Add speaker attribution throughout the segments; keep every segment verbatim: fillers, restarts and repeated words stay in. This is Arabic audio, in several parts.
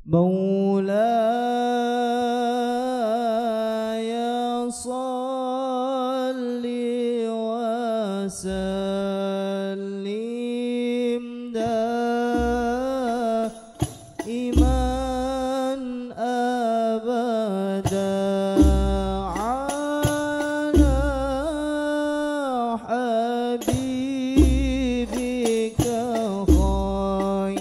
Speaker 1: مولاي صل وسلم دائما أبدا على حبيبك خير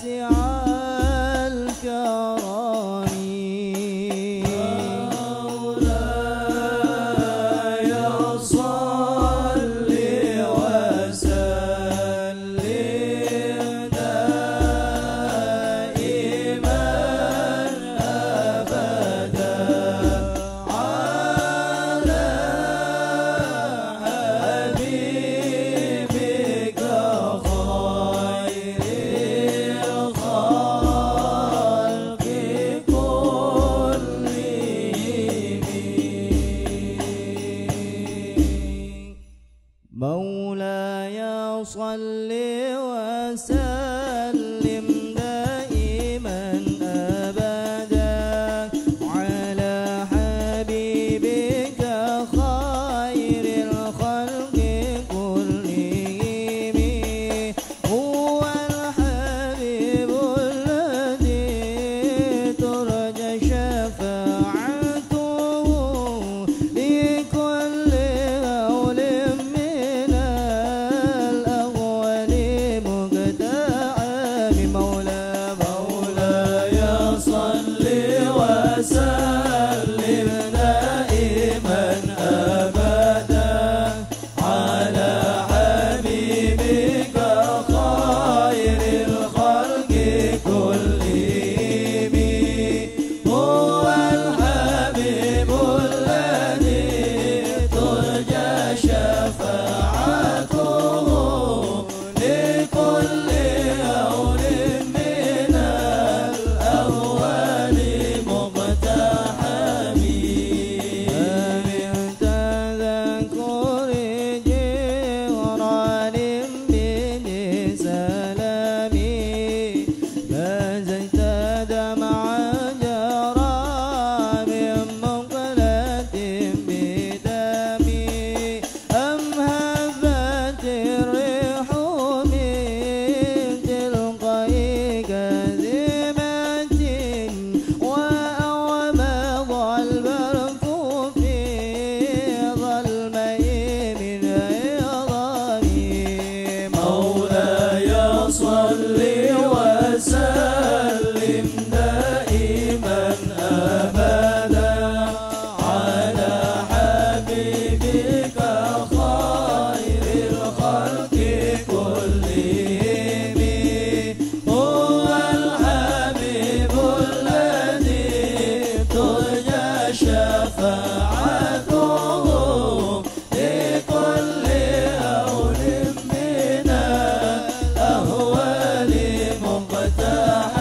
Speaker 1: واسع الكرم مولاي صل وسلم دائما أبدا على حبيبك خير الخلق كلهم هو الحبيب الذي ترجى شفاعته لكل هول
Speaker 2: وسلم دائما أبدا على حبيبك خير الخلق كلهم هو الحبيب الذي ترجى شفاعته لكل هول من الأهوال صل وسلم دائما أبدا على حبيبك خير الخلق كلهم هو الحبيب الذي ترجى شفاعته لكل هول من الأهوال مقتحم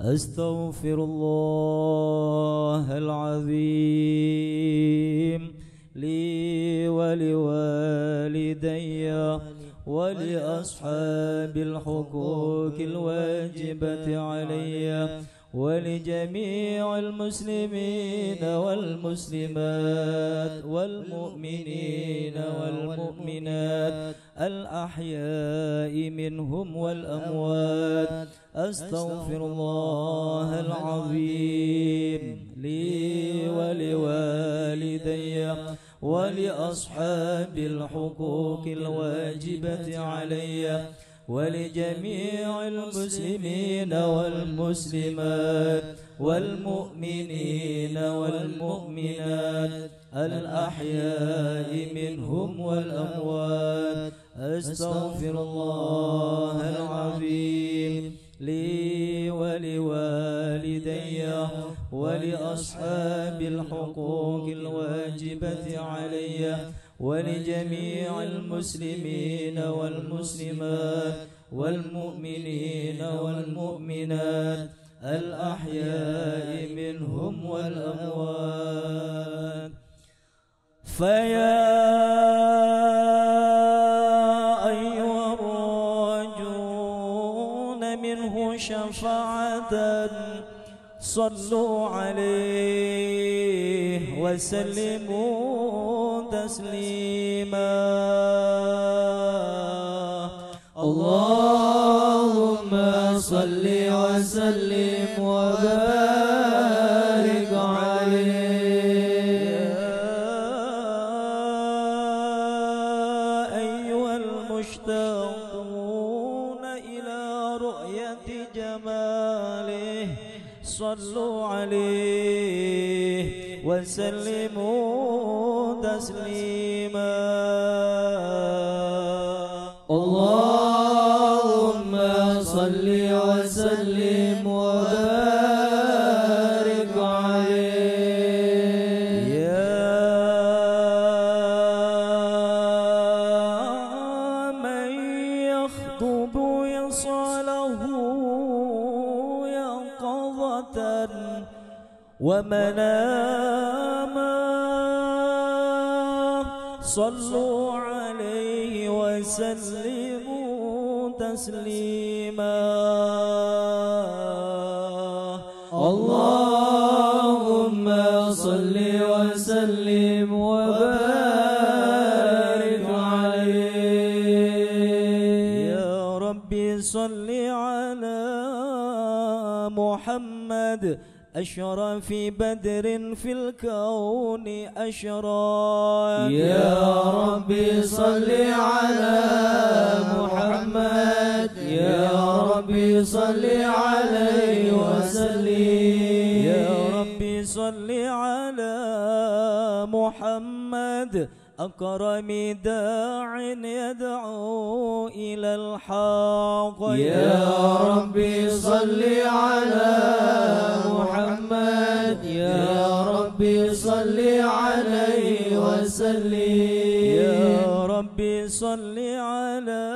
Speaker 1: أستغفر الله العظيم لي ولوالدي ولأصحاب الحقوق الواجبة علي ولجميع المسلمين والمسلمات والمؤمنين والمؤمنات الأحياء منهم والأموات. أستغفر الله العظيم لي ولوالدي ولأصحاب الحقوق الواجبة علي ولجميع المسلمين والمسلمات والمؤمنين والمؤمنات الأحياء منهم والأموات. أستغفر الله العظيم لي ولوالدي ولأصحاب الحقوق الواجبة علي ولجميع المسلمين والمسلمات والمؤمنين والمؤمنات الأحياء منهم والأموات. فيا أيها الراجون منه شفاعة صلوا عليه وسلموا تسليما.
Speaker 2: اللهم صل وسلم وبارك عليه.
Speaker 1: يا أيها المشتاقون إلى رؤية جماله صلوا عليه وسلموا تسليما.
Speaker 2: اللهم صل وسلم وبارك عليه.
Speaker 1: يا من يخطب يصاله يقظة ومناما صلوا عليه وسلموا تسليما.
Speaker 2: اللهم صل وسلم وبارك عليه.
Speaker 1: يا ربي صل على محمد أشرف بدر في الكون أشرف.
Speaker 2: يا ربي صل على محمد يا ربي صل عليه وسلم.
Speaker 1: يا ربي صل على محمد أكرم داع يدعو إلى الحق.
Speaker 2: يا ربي صل على محمد يا ربي صل عليه وسلم.
Speaker 1: يا ربي صل على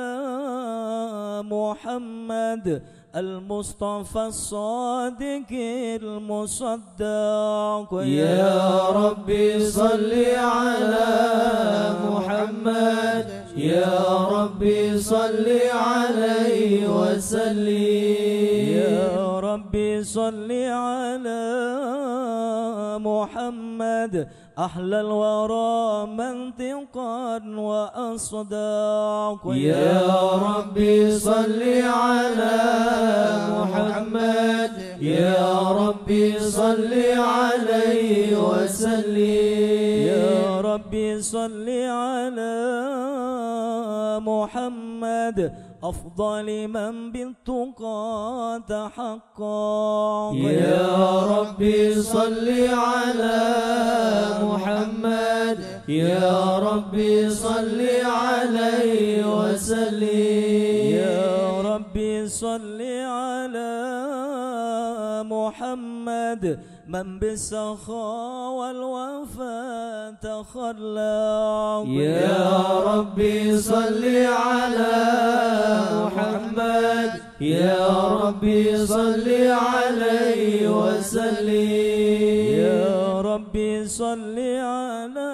Speaker 1: محمد المصطفى الصادق المصدق.
Speaker 2: يا ربي صل على محمد يا ربي صل عليه وسلم.
Speaker 1: يا ربي صل على محمد أحلى الورى منطقا وأصداق.
Speaker 2: يا ربي صل على محمد يا ربي صل عليه وسلم.
Speaker 1: يا ربي صل على محمد أفضل من بالتقى تحقق.
Speaker 2: يا ربي صل على محمد يا ربي صل عليه وسلم.
Speaker 1: يا ربي صل على محمد من بالسخاء والوفاء تخلق.
Speaker 2: يا ربي صل على محمد يا ربي صل عليه وسلم
Speaker 1: يا ربي صل على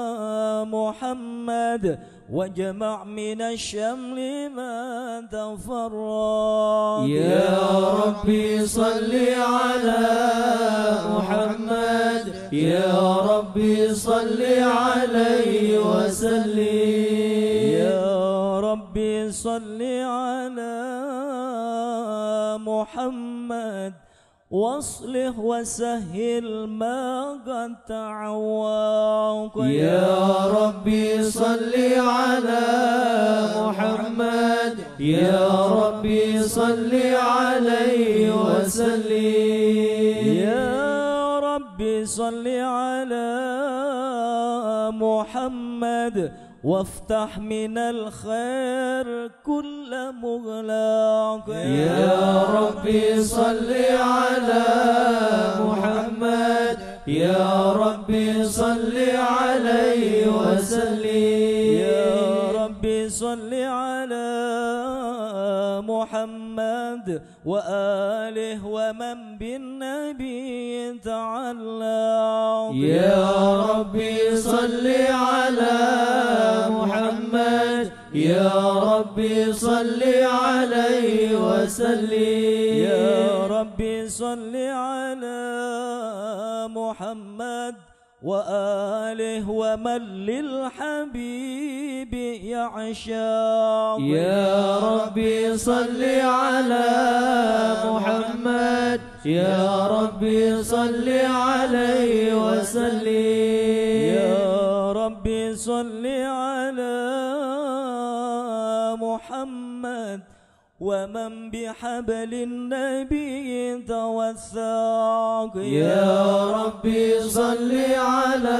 Speaker 1: محمد واجمع من الشمل ما تفرق
Speaker 2: يا ربي صل على محمد يا ربي صل عليه وسلم
Speaker 1: يا ربي صل على محمد واصلح وسهل ما قد تعوق
Speaker 2: يا ربي صل على محمد يا ربي صل عليه وسلم
Speaker 1: يا ربي صل على محمد وافتح من الخير كل مغلاق
Speaker 2: يا ربي صل على محمد يا ربي صل عليه وسلم
Speaker 1: يا ربي صل على محمد وآله ومن بالنبي تعلق
Speaker 2: يا ربي صل على محمد يا ربي صل عليه وسلم
Speaker 1: يا ربي صل على محمد وآله ومن للحبيب يعشق
Speaker 2: يا ربي صل على محمد يا ربي صل عليه وسلم
Speaker 1: يا ربي صل على محمد ومن بحبل النبي توثق
Speaker 2: يا ربي صل على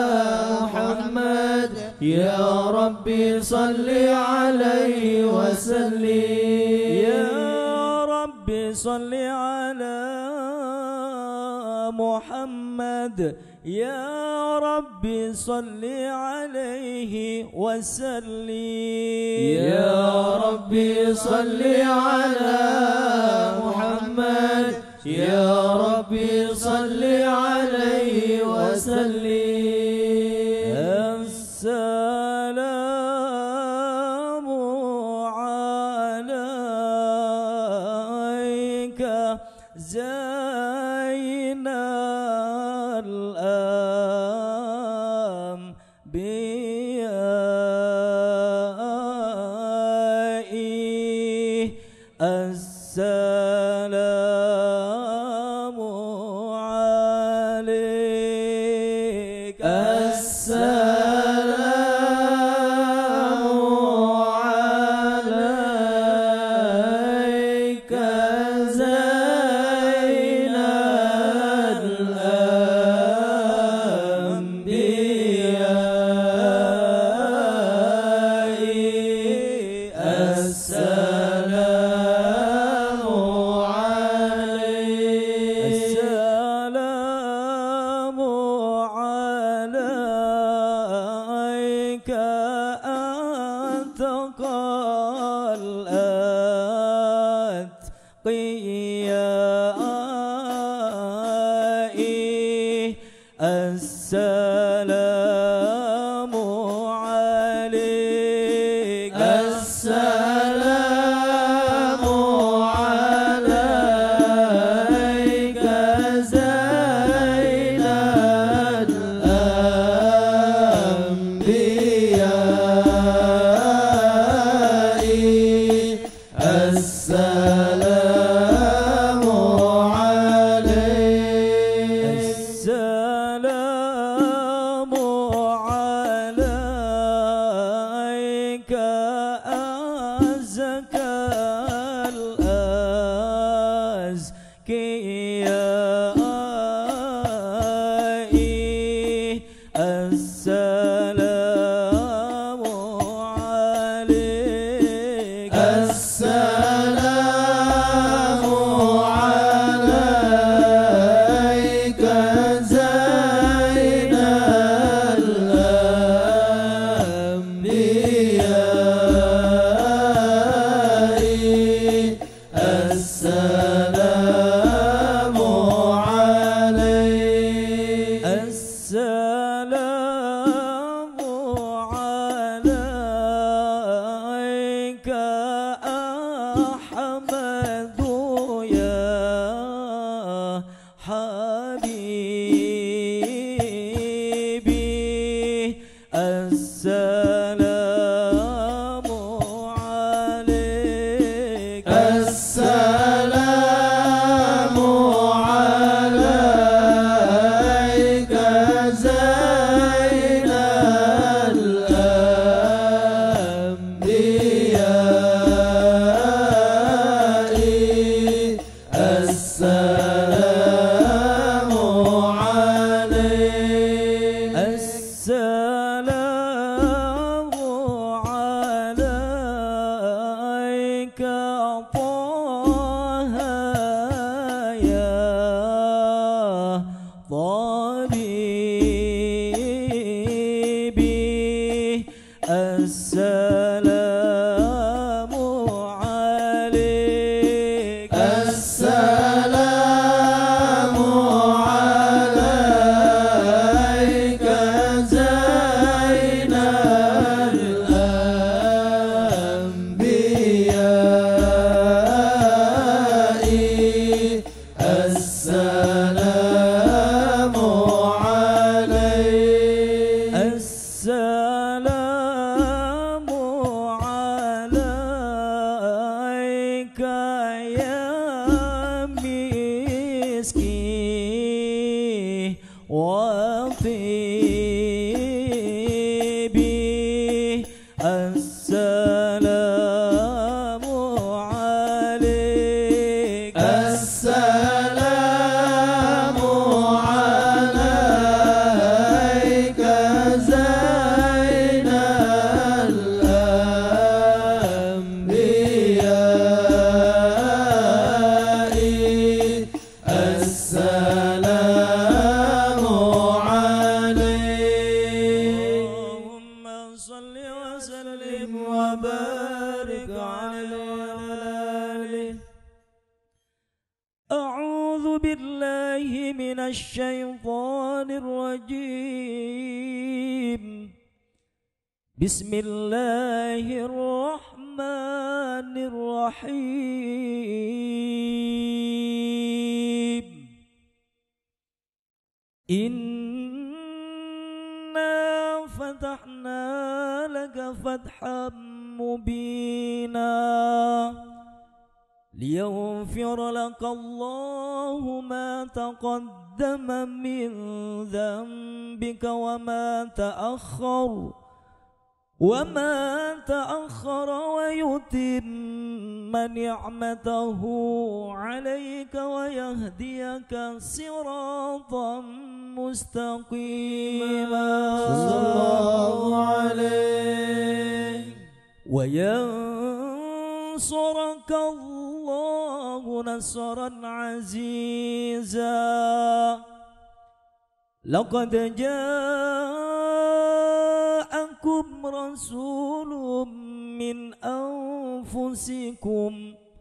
Speaker 2: محمد يا ربي صل عليه وسلم
Speaker 1: يا ربي صل على محمد يا ربي صل عليه وسلم
Speaker 2: يا ربي صل على محمد يا ربي صل عليه وسلم
Speaker 1: السلام عليك زين الأنبياء السلام عليك
Speaker 2: السلام عليك زين الأنبياء السلام عليك
Speaker 1: السلام عليك أنت قال أتقيائي السلام عليك
Speaker 2: السلام عليك زين الأنبياء
Speaker 1: السلام عليك
Speaker 2: السلام عليك زين الأنبياء السلام عليك السلام عليك يا مسكين وطيبي السلام عليك السلام عليك زين الأنبياء السلام عليك اللهم صل وسلم وبارك عليه. أعوذ بالله من الشيطان الرجيم. بسم الله الرحمن الرحيم. إنا فتحنا لك فتحا مبينا ليغفر لك الله ما تقدم من ذنبك وما تأخر وما تأخر ويتم نعمته عليك ويهديك صراطا مستقيما صلى الله عليه وينصرك الله نصرا عزيزا. لقد جاءكم رسول من أنفسكم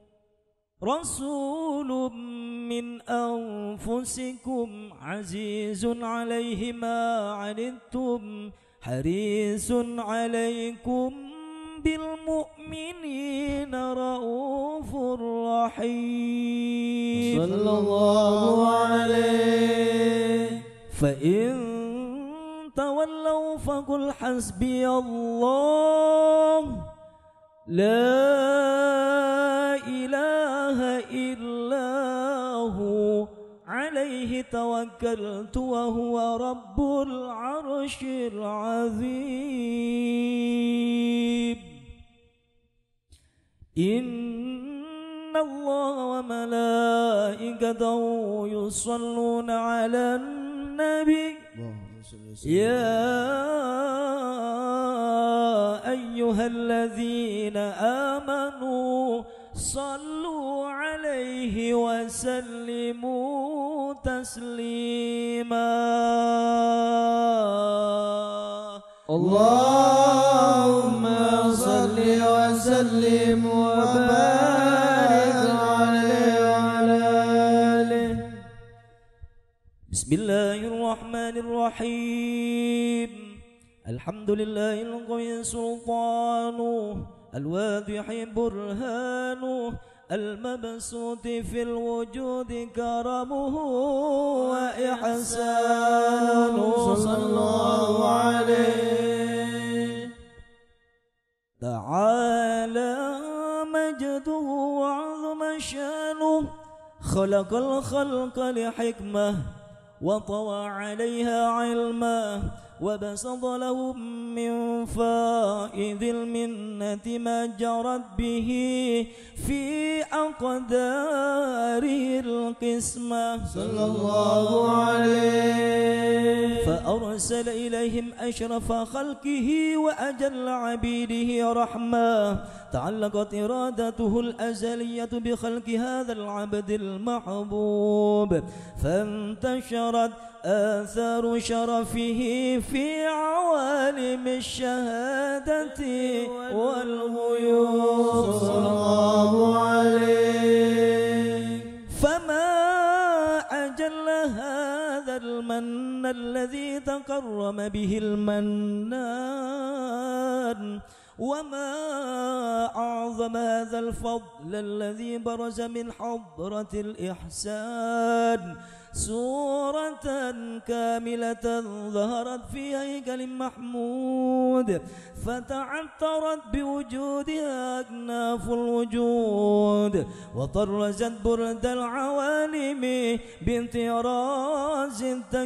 Speaker 2: رسول من أنفسكم عزيز عليه ما عنتم حريص عليكم بالمؤمنين رؤوف رحيم صلى الله عليه. فإن تولوا فقل حسبي الله لا إله إلا هو عليه توكلت وهو رب العرش العظيم. إن الله وملائكته يصلون على النبي يا أيها الذين آمنوا صلوا عليه وسلموا تسليما. اللهم صل وسلم وبارك عليه وعلى آله. بسم الله الرحمن الرحيم. الحمد لله القوي سلطانه الواضح برهانه المبسوط في الوجود كرمه وإحسانه صلى الله عليه. تعالى مجده وعظم شانه خلق الخلق لحكمة وطوى عليها علما وبسط لهم من فائض المنة ما جرت به في أقداره القسمة صلى الله عليه. فأرسل إليهم أشرف خلقه وأجل عبيده رحمة تعلقت إرادته الأزلية بخلق هذا العبد المحبوب فانتشرت آثار شرفه في عوالم الشهادة والغيوب
Speaker 1: صلى الله عليه.
Speaker 2: فما أجل هذا المن الذي تكرم به المنان، وما أعظم هذا الفضل الذي برز من حضرة الإحسان. سورة كاملة ظهرت في هيكل محمود، فتعطرت بوجودها أكناف الوجود، وطرزت برد العوالم بانطراز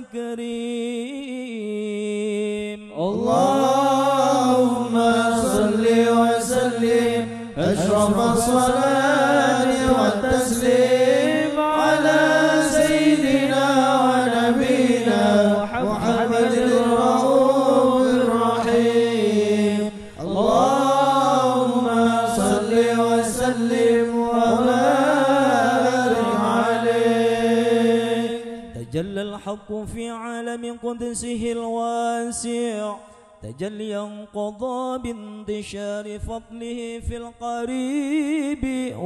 Speaker 2: التكريم.
Speaker 1: اللهم صل وسلم أشرف الصلاة والتسليم على سيدنا ونبينا محمد الرؤوف الرحيم. اللهم صل وسلم وبارك عليه.
Speaker 2: تجلى الحق في عالم قدسه الواسع تجليا قضى بانتشار فضله في القريب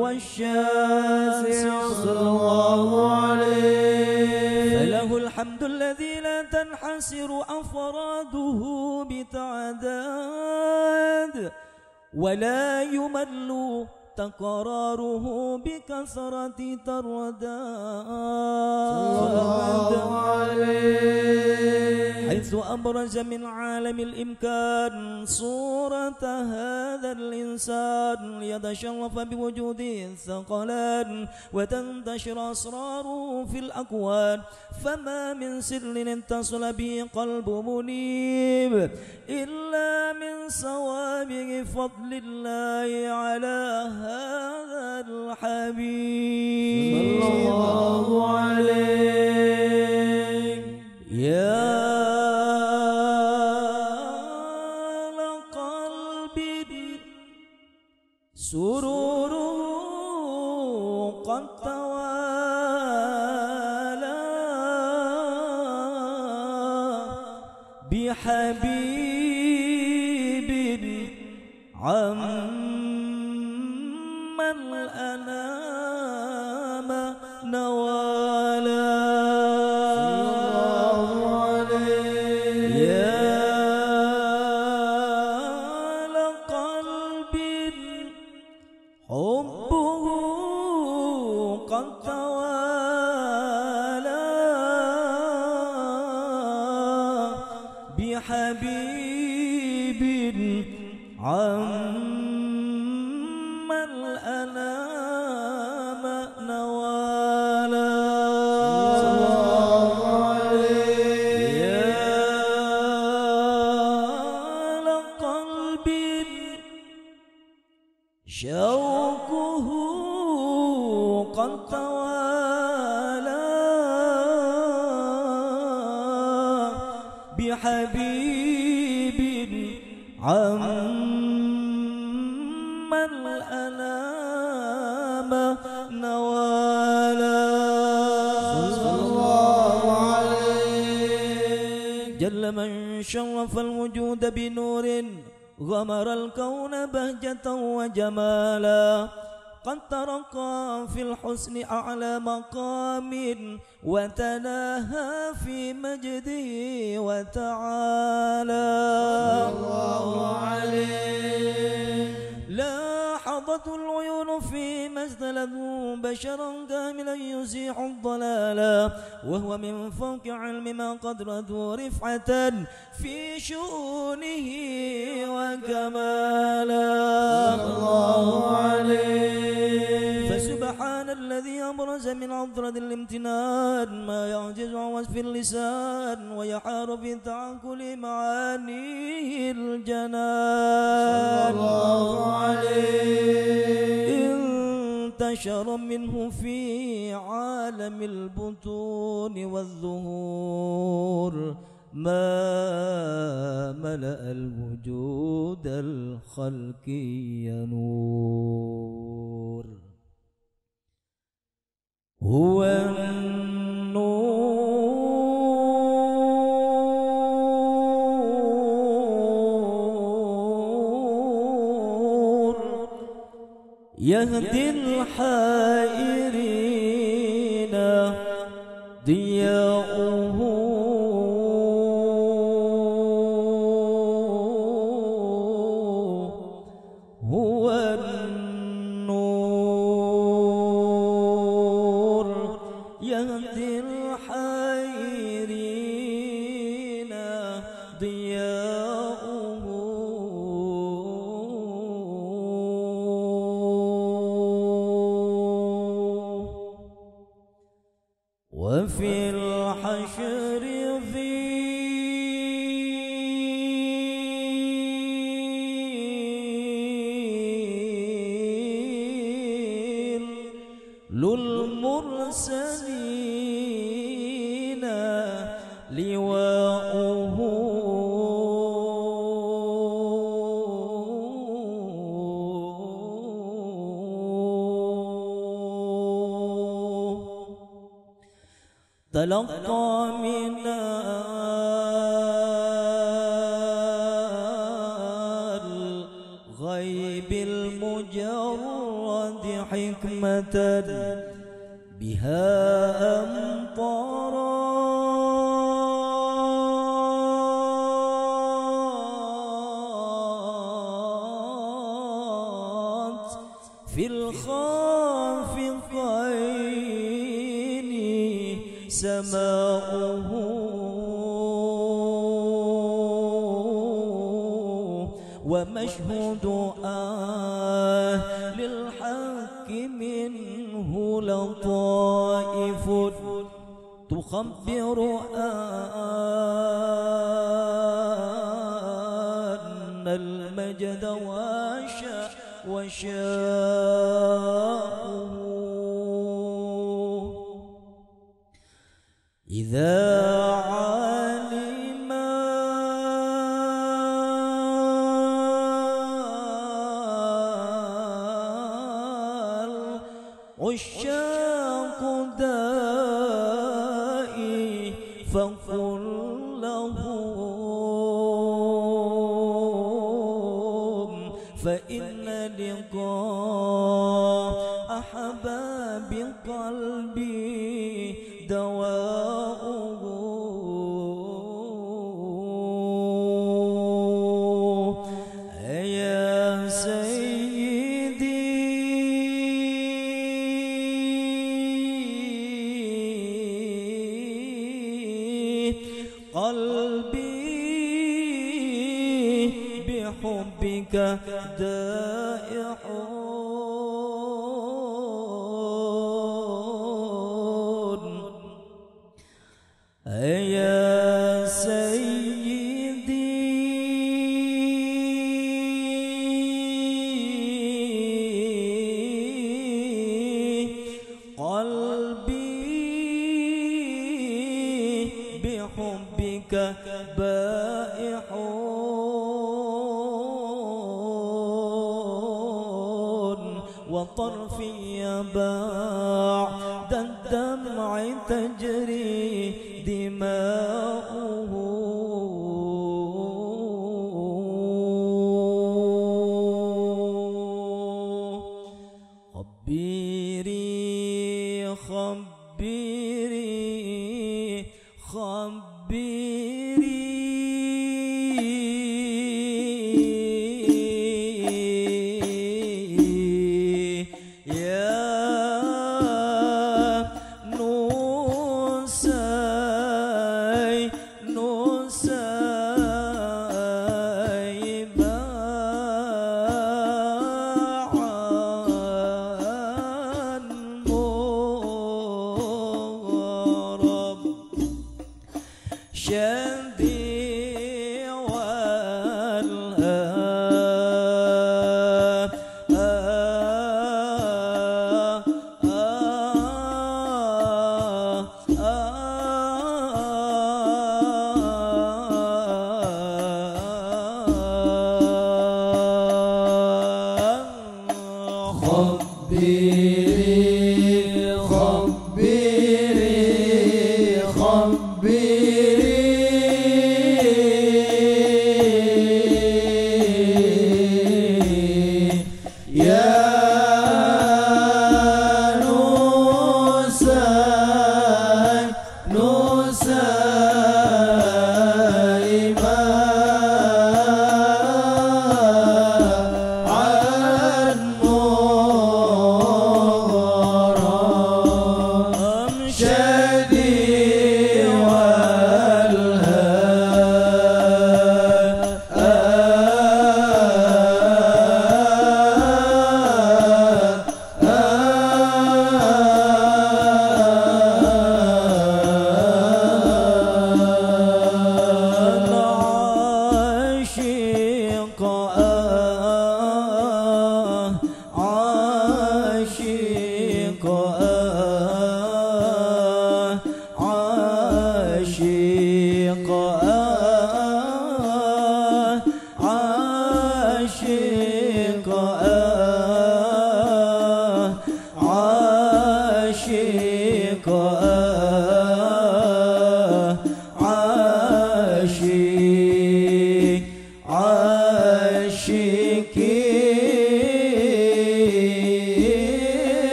Speaker 2: والشاسع
Speaker 1: صلى الله عليه.
Speaker 2: فله الحمد الذي لا تنحسر أفراده بتعداد، ولا يمل تقراره بكثرة ترداد، حيث أبرز من عالم الإمكان صورة هذا الإنسان ليتشرف بوجوده الثقلان وتنتشر أسراره في الأكوان. فما من سر اتصل به قلب منيب إلا من سوابق فضل الله على هذا الحبيب
Speaker 1: صلى الله عليه.
Speaker 2: يا لقلب سروره قد توالى بحبيب عم الأنام نوالا. يا لقلب حبه قد توالى بحبيب عم الأنام نوالا. يا لقلب شوقه قد توالى بحبيب عم الأنام نوالا.
Speaker 1: صلى الله عليه.
Speaker 2: جل من شرف الوجود بنور غمر الكون بهجة وجمالا. قد ترقى في الحسن أعلى مقام وتناهى في مجده وتعالى.
Speaker 1: الله عليه.
Speaker 2: لاحظت العيون في مجدله بشرا كاملا يزيح الضلالا، وهو من فوق علم ما قدرته رفعة في شؤونه وكمالا.
Speaker 1: الله عليه.
Speaker 2: فسبحان الذي أبرز من عذرة الامتنان ما يعجز عن وصف اللسان ويحار في تعقل معانيه الجنان.
Speaker 1: صلى الله عليه.
Speaker 2: انتشر منه في عالم البطون والظهور ما ملأ الوجود الخلقي نور. هو النور
Speaker 1: يهدي الحائرين ضياؤه هو النور يهدي الحائرين ضياؤه وفي الحشر ذيل للمرسلين لواؤه تلقى من الغيب المجرد حكمة بها أمطرت في الخافقين سماؤه ومشهد أهل الحق منه لطائف تخبر أن المجد وشاء وشاءه إذا علم العشاق دائي فقل لهم فإن لقاء أحباب قلبي دواؤه يا سيدي قلبي بحبك دائح يا سيدي قلبي بحبك بائح وطرفي بعد الدمع تجري دماؤه خبيري خبيري خبيري يا نوسي نوسي معا مغرب شدي والهاب خبيري خبيري خبيري يا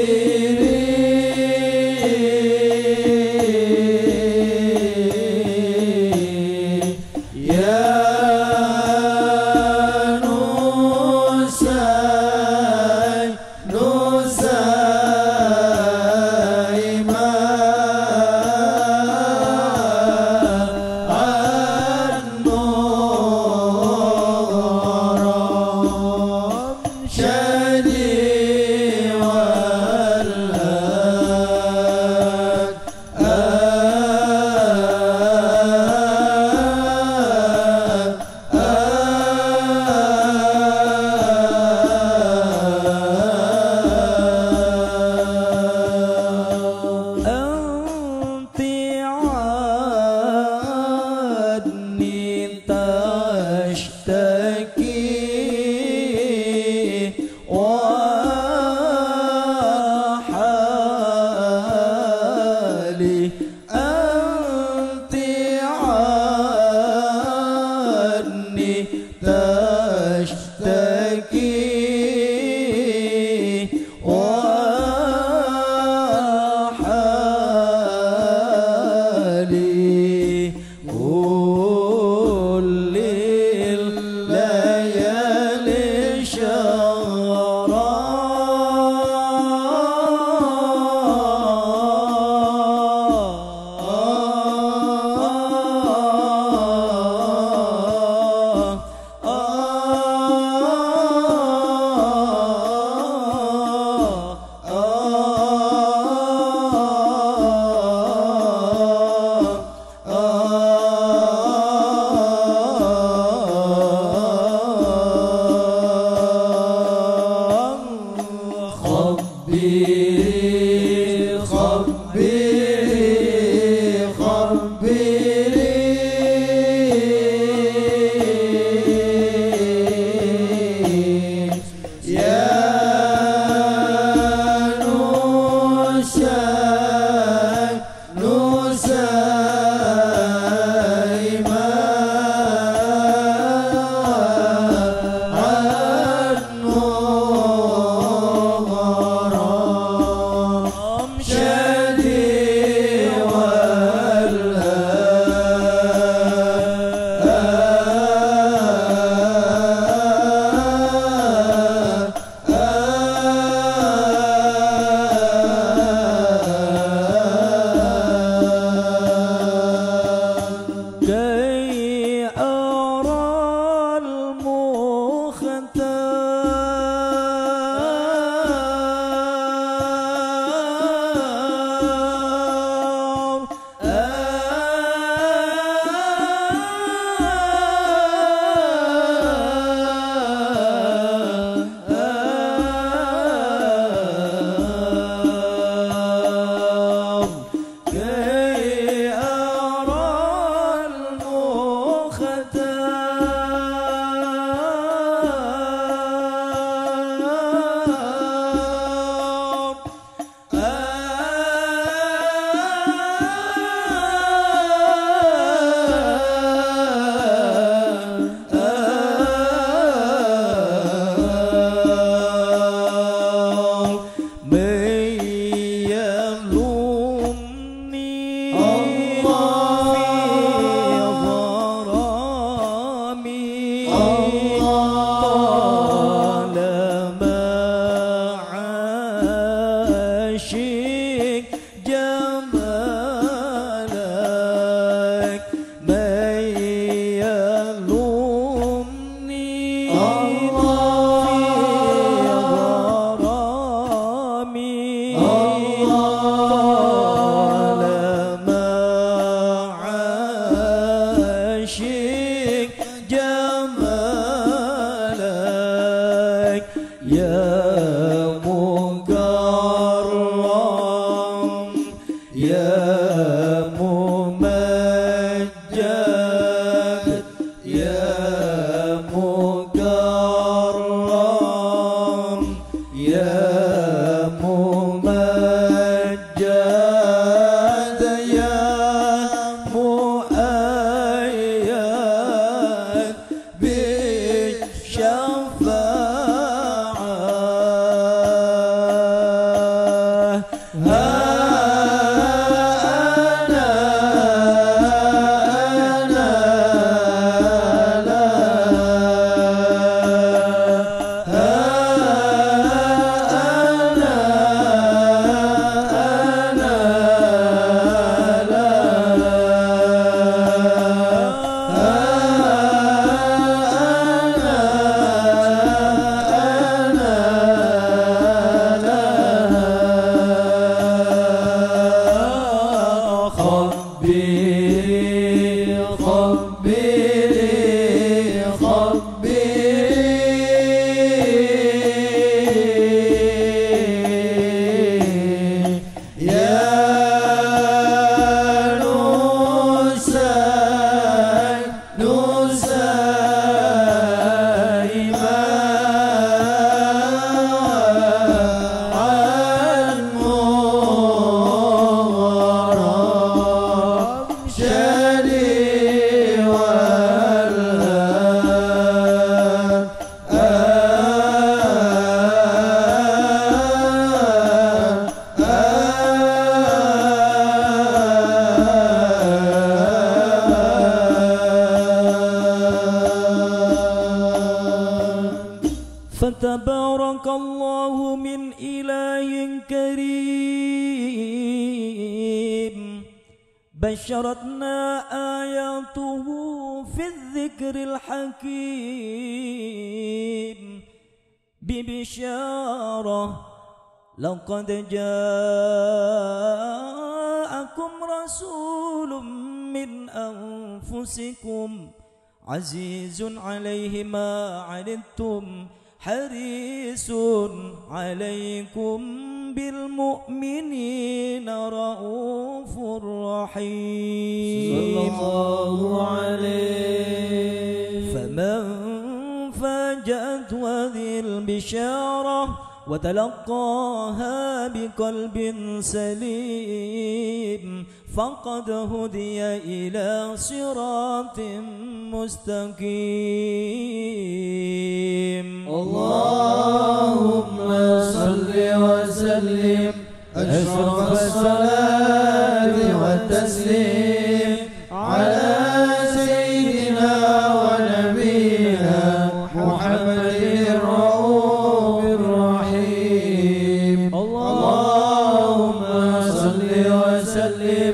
Speaker 2: الشفاعة فتبارك الله من إله كريم بشرتنا آياته في الذكر الحكيم ببشارة لقد جاءكم رسول من أنفسكم عزيز عليه ما عنتم حريص عليكم بالمؤمنين رؤوف رحيم
Speaker 1: صلى الله عليه.
Speaker 2: فمن فاجأت هذه البشارة وتلقاها بقلب سليم فقد هدي إلى صراط مستقيم.
Speaker 1: اللهم صل وسلم أشرف الصلاة والتسليم على سيدنا ونبينا محمد الرؤوف الرحيم. اللهم صل وسلم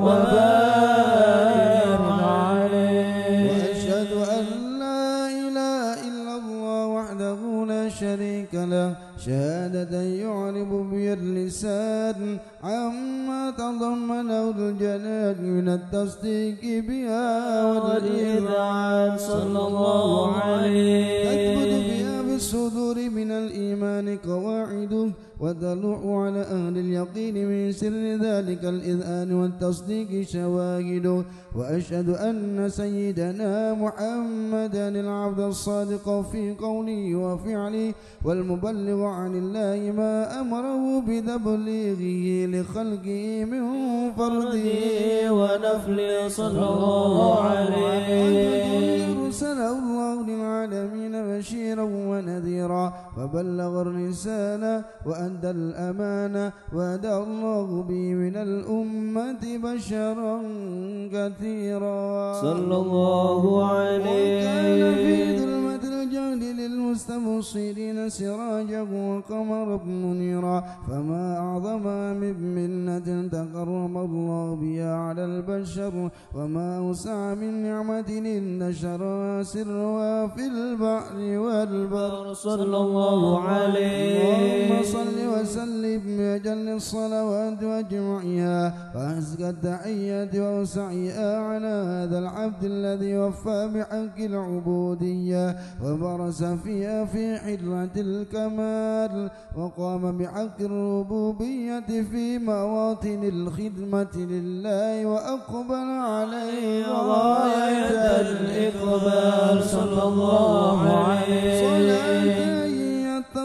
Speaker 1: وبارك عليه.
Speaker 3: وأشهد أن لا إله إلا الله وحده لا شريك له شهادة يعرب بها اللسان عما تضمنه الجلال من التصديق بها والإذعان.
Speaker 1: صلى الله عليه.
Speaker 3: تثبت بها بالصدور من الإيمان قواعده وتلوح على أهل اليقين من سر ذلك الإذعان والتصديق شواهده. وأشهد أن سيدنا محمدا العبد الصادق في قوله وفعله والمبلغ عن الله ما أمره بتبليغه لخلقه من فرده
Speaker 1: ونفله. صلى الله عليه.
Speaker 3: أرسله الله للعالمين بشيرا ونذيرا فبلغ الرسالة وأدى الأمانة وهدى الله به من الأمة بشرا كثيرا.
Speaker 1: صلى الله عليه.
Speaker 3: وكان في ظلمة الجهل للمستبصرين سراجا وقمرا منيرا فما أعظم من منة تقرب الله بها على البشر وما أوسع من نعمة انتشر سرها في البحر والبر.
Speaker 1: صلى الله عليه.
Speaker 3: اللهم صل وسلم بأجل الصلوات وأجمعها وأزكى التحيات وأوسعها على هذا العبد الذي وفى بحق العبودية وبرز فيها في حلة الكمال وقام بحق الربوبية في مواطن الخدمة لله وأقبل عليه غاية الإقبال.
Speaker 1: صلى الله عليه.
Speaker 3: صلاة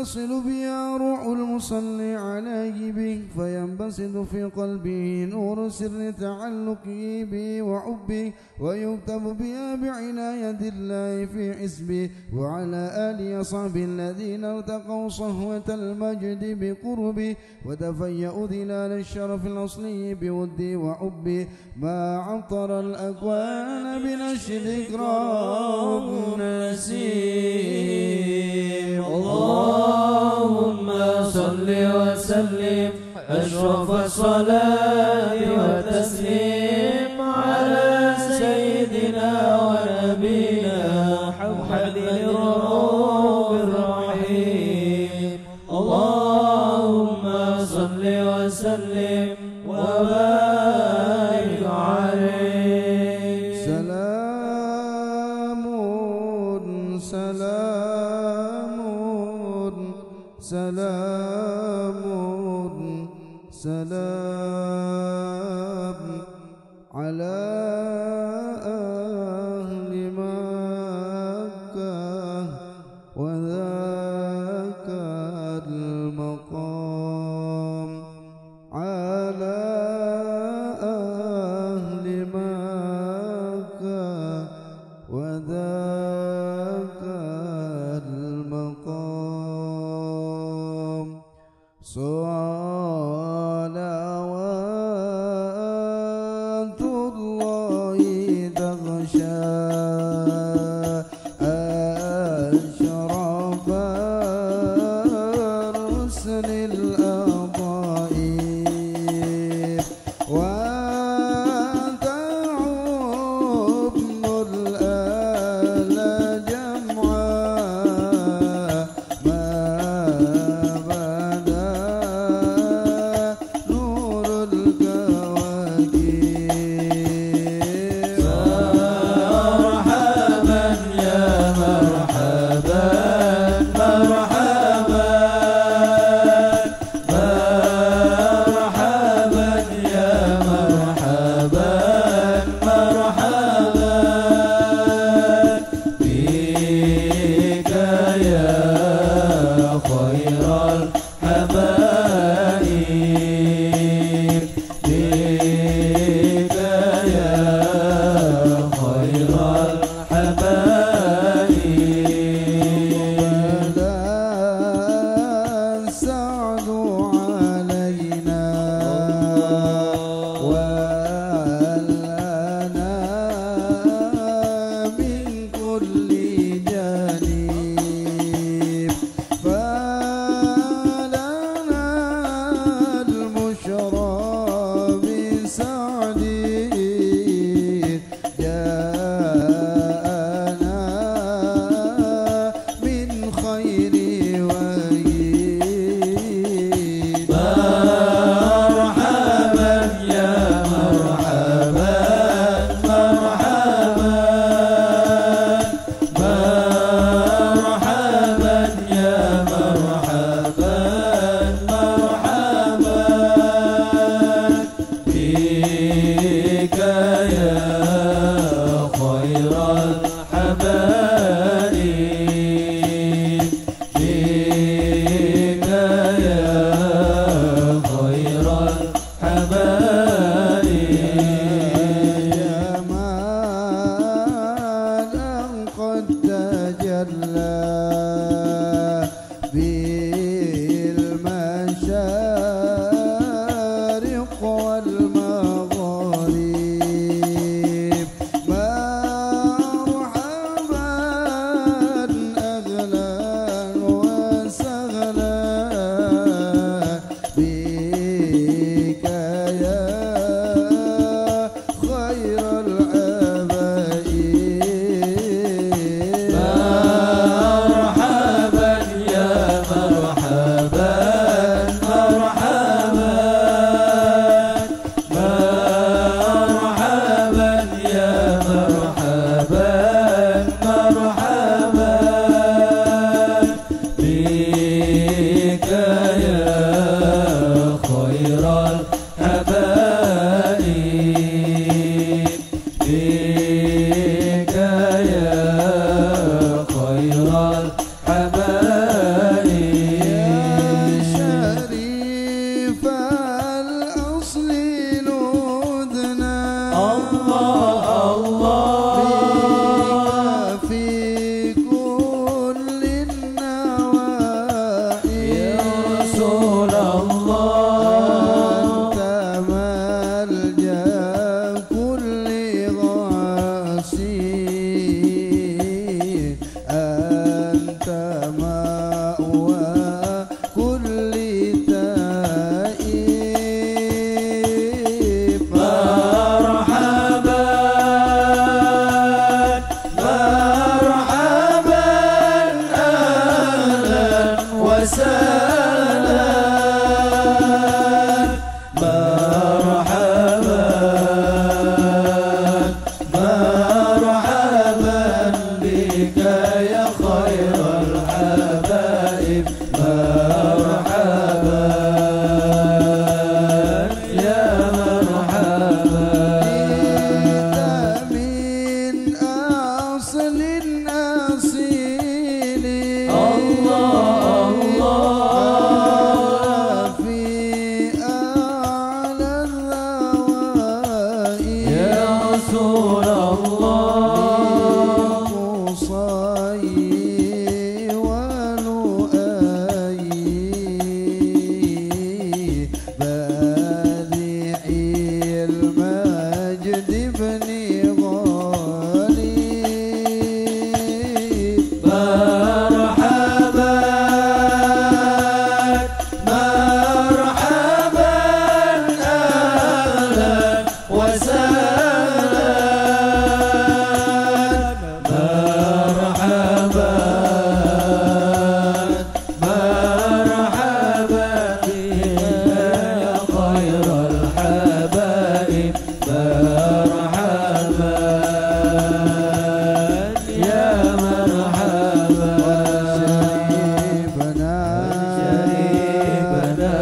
Speaker 3: تصل بها روح المصلي عليه به، فينبسط في قلبه نور سر تعلقه به وحبه، ويكتب بها بعناية الله في حسبه. وعلى آله وصحبه الذين ارتقوا صهوة المجد بقربه، وتفيأوا ظلال الشرف الأصلي بوده وحبه، ما عطر الأكوان بنشر إكرام نسيم.
Speaker 1: اللهم صل وسلم أشرف الصلاة والتسليم على سيدنا ونبينا محمد الرؤوف الرحيم. اللهم صل وسلم وبارك عليه.
Speaker 3: سلام سلام سلام سلام على أهل مكة وذاك المقام، على أهل مكة وذاك المقام. صلوات الله تغشى أشرف الرسل الأطائب، وتعم الآل جمعا ما بدا نور الكواكب.
Speaker 1: مرحبا يا مرحبا مرحبا مرحبا يا مرحبا مرحبا بك يا خير الحبايب، بك يا خير الحبايب.
Speaker 3: بدا السعد علينا ولنا من كل جانب، فلنا المشرى بسعد جاءنا من خير وهيب.
Speaker 1: مرحبا يا مرحبا مرحبا مرحبا يا مرحبا مرحبا بك يا خير الحبايب، بك يا خير الحبايب.
Speaker 3: جمالا قد تجلى بالمشارق والمغارب، مرحبا أهلا وسهلا بك يا خير الحبايب.
Speaker 1: مرحبا يا مرحبا مرحبا مرحبا يا مرحبا مرحبا بك يا خير الحبايب، بك يا خير الحبايب. رسول الله
Speaker 3: قصي ولؤي بادع المجد بن غالب
Speaker 1: مرحبا مرحبا أهلا وسهلا مرحبا مرحبا بك يا خير الحبائب مرحبا يا مرحبا
Speaker 3: شريبنا
Speaker 1: شريبنا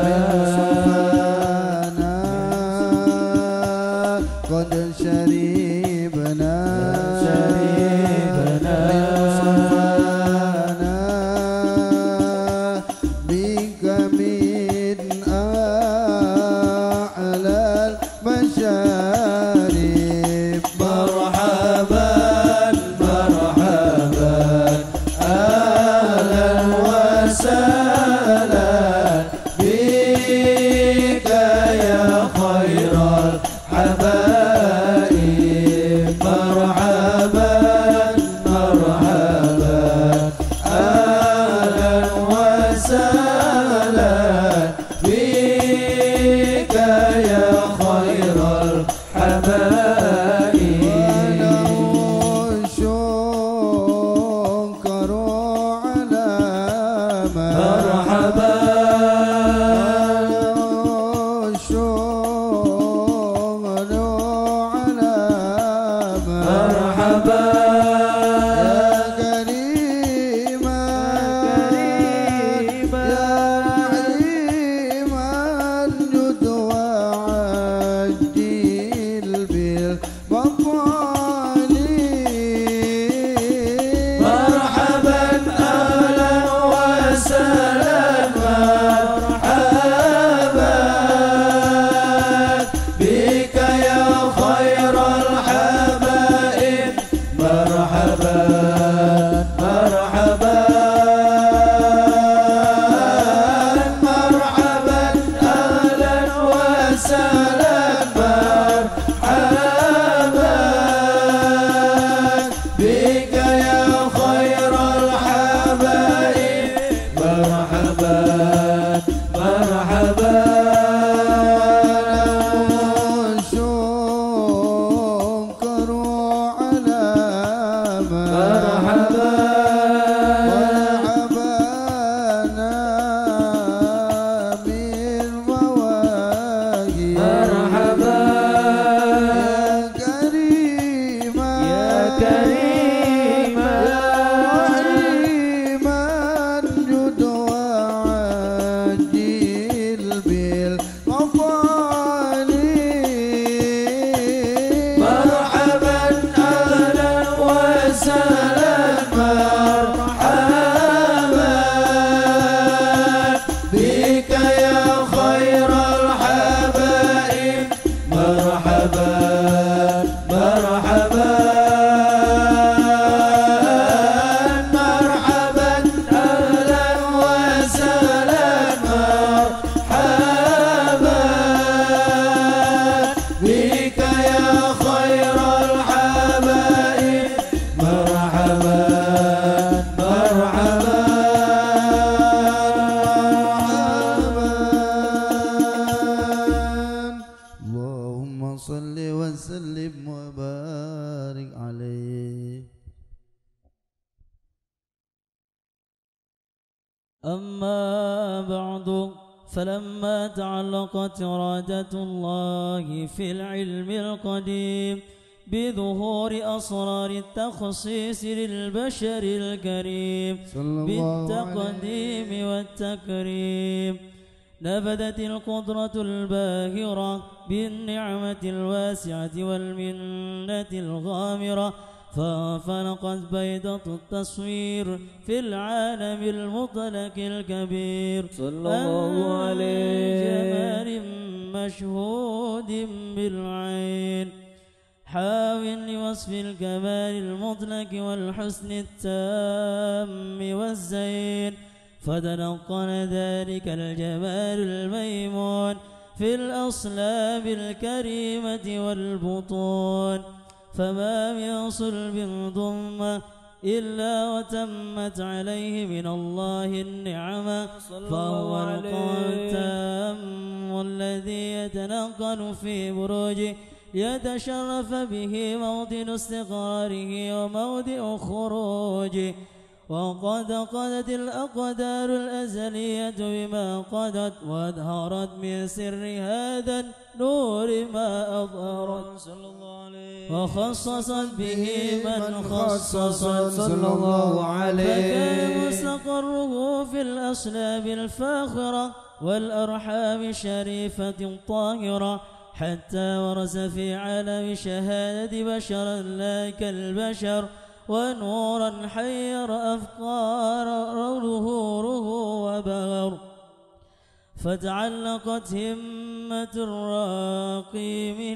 Speaker 3: قد شريبنا
Speaker 1: شريبنا
Speaker 3: بك من أعلى المشارب
Speaker 1: مرحبا مرحبا أهلا وسهلا بك يا خير الحبائب مرحبا مرحبا أهلا وسهلا بك يا خير الحبائب
Speaker 3: وله شكر على ما
Speaker 1: مرحبا
Speaker 3: وله شكر على ما
Speaker 1: مرحبا
Speaker 3: يا كريما يا رحيما جد وعجل بالمطالب
Speaker 1: مرحبا أهلا وسهلا مرحبا بك يا خير الحبائب مرحبا مرحبا مرحبا أهلا وسهلا مرحبا بك يا خير الحبائب مرحبا مرحبا
Speaker 3: شكر على ما
Speaker 1: مرحبا
Speaker 3: مرحبانا بالمواهب
Speaker 1: مرحبا
Speaker 3: يا كريما
Speaker 1: يا كريما
Speaker 3: يا رحيما جد وعجل بالمطالب
Speaker 1: مرحبا أهلا وسهلا مرحبا بك يا خير الحبائب مرحبا مرحبا مرحبا أهلا وسهلا مرحبا بك يا خير الحبائب مرحبا مرحبا
Speaker 3: اللهم صل وسلم وبارك عليه.
Speaker 2: أما بعد فلما تعلقت إرادة الله في العلم القديم بظهور أسرار التخصيص للبشر الكريم
Speaker 3: صلى الله
Speaker 2: بالتقديم والتكريم نبذت القدرة الباهرة بالنعمة الواسعة والمنة الغامرة فانفلقت بيضة التصوير في العالم المطلق الكبير
Speaker 1: صلى الله عليه
Speaker 2: جمال مشهود بالعين حاو لوصف الكمال المطلق والحسن التام والزين، فتنقل ذلك الجمال الميمون في الأصلاب الكريمة والبطون، فما من صلب ضم إلا وتمت عليه من الله النعمة، فهو القاتم الذي يتنقل في بروجه يتشرف به موطن استقراره وموضع خروجه. وقد قضت الأقدار الأزلية بما قضت، وأظهرت من سر هذا النور ما أظهرت صلى الله عليه، وخصصت به من خصصت صلى الله عليه، فكان مستقره في الأصلاب الفاخرة والأرحام الشريفة الطاهرة، حتى ورث في عالم شهادة بشرا لا كالبشر، ونورا حير أفكار ظهوره وبهر. فتعلقت همة الراقيم